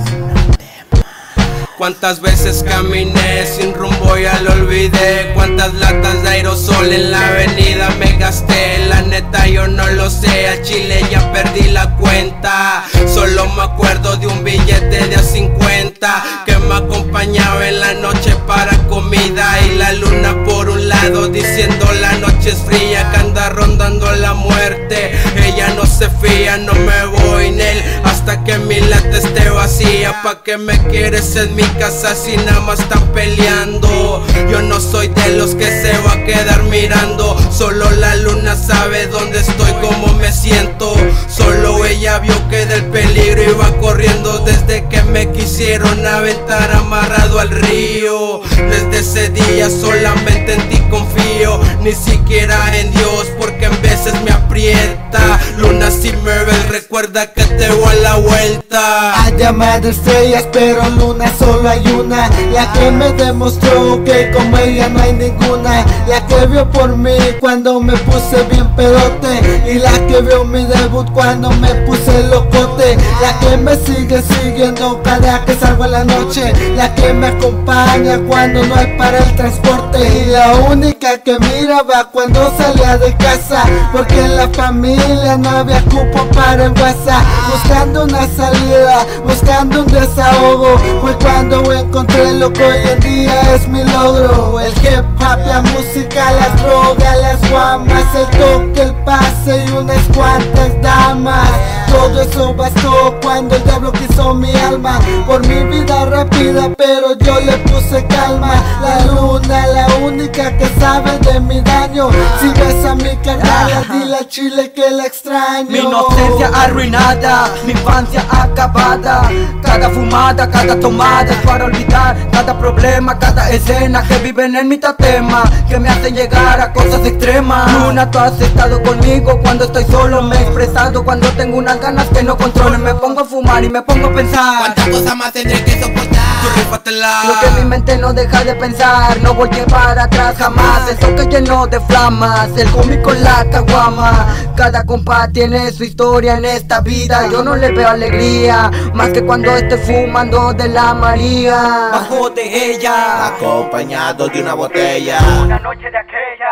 Cuántas veces caminé sin rumbo ya lo olvidé. Cuántas latas de aerosol en la avenida me gasté. La neta yo no lo sé, a Chile ya perdí la cuenta. Solo me acuerdo de un billete de a cincuenta que me acompañaba en la noche para comida. Y la luna por un lado diciendo la noche es fría, que anda rondando la muerte. Ella no se fía, no me voy en él hasta que mi lata esté vacía. ¿Pa' qué me quieres en mi casa si nada más están peleando? Yo no soy de los que se va a quedar mirando. Solo la luna sabe dónde estoy, cómo me siento. Solo ella vio que del peligro iba corriendo desde que me quisieron aventar amarrado al río. Desde ese día solamente en ti confío, ni siquiera en Dios porque en veces me aprieta. Luna, si me ves recuerda que te voy a la vuelta. Hay llamadas estrellas pero luna solo hay una, la que me demostró que como ella no hay ninguna. La que vio por mí cuando me puse bien pedote, y la que vio mi debut cuando me puse locote. La que me sigue siguiendo cada que salgo en la noche, la que me acompaña cuando no hay para el transporte, y la única que miraba cuando salía de casa, porque en la familia no había cupo para el WhatsApp. Buscando una salida, buscando un desahogo, fue cuando encontré lo que hoy en día es mi logro. El hip hop, la música, las drogas, las guamas, el toque, el pase y unas cuantas damas. Todo eso bastó cuando el diablo quiso mi alma. Por mi vida rápida pero yo le puse calma. La luna, la única que sabe de mi daño. Si ves a mi carnal, dile al Chile que la extraño. Mi inocencia arruinada, mi infancia acabada. Cada fumada, cada tomada es para olvidar cada problema, cada escena que viven en mi tatema, que me hacen llegar a cosas extremas. Luna, tú has estado conmigo cuando estoy solo, me he expresado cuando tengo unas ganas que no controlo. Me pongo a fumar y me pongo a pensar cuántas cosas más tendré que soportar. Tú rífatela. Lo que mi mente no deja de pensar, no volteé para atrás jamás. Eso que llenó de flamas, el cómic con la caguama. Cada compa tiene su historia en esta vida. Yo no le veo alegría, más que cuando esté fumando de la María. Bajo de ella, acompañado de una botella. Una noche de aquellas.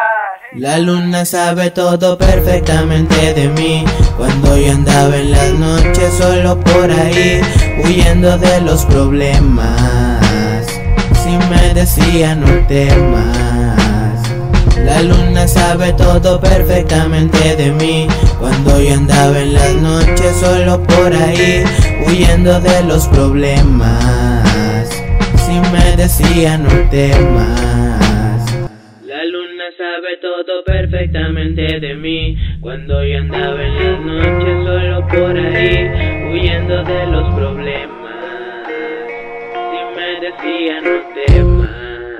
La luna sabe todo perfectamente de mí, cuando yo andaba en las noches solo por ahí, huyendo de los problemas. Si me decía no temas. La luna sabe todo perfectamente de mí, cuando yo andaba en las noches solo por ahí, huyendo de los problemas. Si me decía no temas. La luna sabe todo perfectamente de mí, cuando yo andaba en las noches solo por ahí, huyendo de los problemas. Si me decía no temas.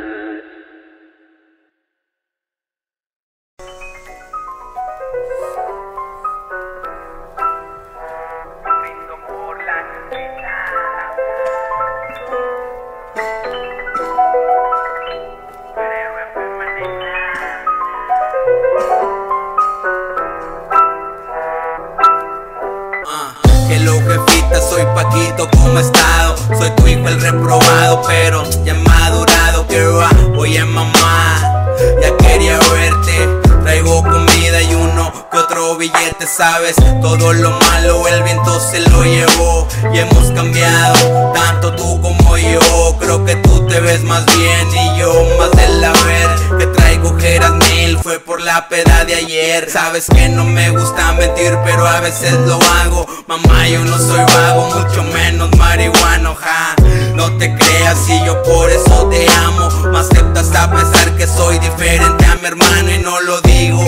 Hello jefita, soy Paquito, ¿cómo has estado? Soy tu hijo el reprobado, pero ya madurado, que va, oye mamá, ya quería verte. Traigo comida y uno que otro billete, sabes, todo lo malo el viento se lo llevó. Y hemos cambiado, tanto tú como yo. Creo que tú te ves más bien y yo más del haber. Que traigo ojeras mil, fue por la peda de ayer. Sabes que no me gusta mentir, pero a veces lo hago. Mamá, yo no soy vago, mucho menos marihuano, ja. No te creas y yo por eso te amo. Me aceptas a pesar que soy diferente a mi hermano. Y no lo digo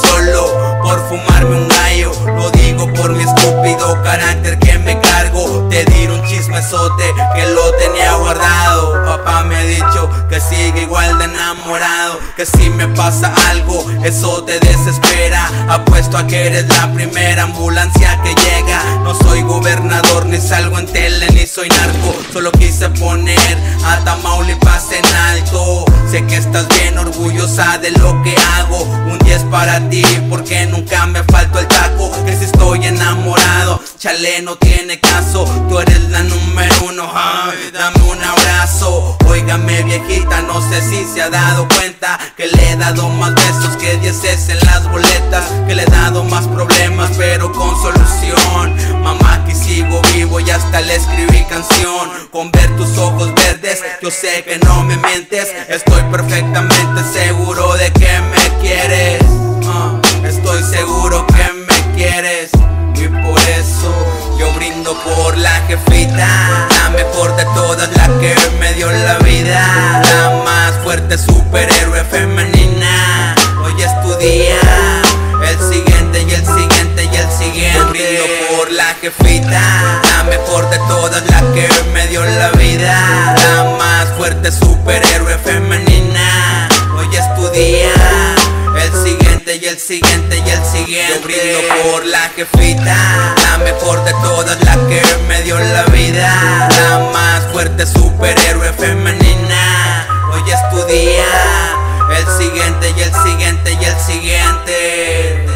solo por fumarme un gallo, lo digo por mi estúpido carácter que me cargo. Te diré un chismesote que lo tenía guardado. Papá me ha dicho que sigue igual de enamorado, que si me pasa algo eso te desespera. Apuesto a que eres la primera ambulancia que llega. No soy gobernador, ni salgo en tele, ni soy narco. Solo quise poner a Tamaulipas en alto. Sé que estás bien orgullosa de lo que hago. Un diez para ti, porque nunca me faltó el taco. Que si estoy enamorado, chale, no tiene caso. Tú eres la número uno, ay, dame un abrazo. Óigame viejita, no sé si se ha dado cuenta que le he dado más besos que dieces en las boletas. Que le he dado más problemas, pero con solución. Mamá, aquí sigo vivo y hasta le escribí canción. Con ver tus ojos verdes, yo sé que no me mientes. Estoy perfectamente seguro de que me quieres. uh, Estoy seguro que me quieres. Y por eso yo brindo por la jefita, la mejor de todas, la que me dio la vida. La más fuerte superhéroe femenina. Hoy es tu día, el siguiente y el siguiente y el siguiente. Yo brindo por la jefita, la mejor de todas, la que me dio la vida. La más fuerte superhéroe femenina. Hoy es tu día, el siguiente y el siguiente y el siguiente. Yo brindo por la jefita, la mejor de todas, la que me dio la vida. La más fuerte superhéroe femenina. Hoy es tu día, el siguiente y el siguiente y el siguiente.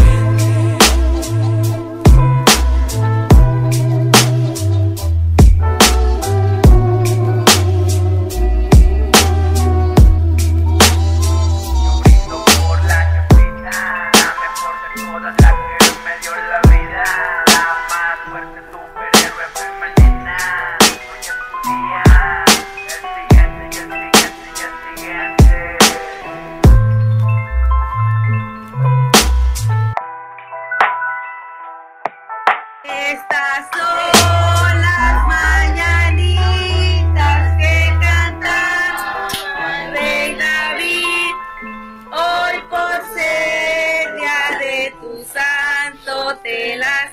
Estas son las mañanitas que canta Rey David. Hoy por ser día de tu santo te la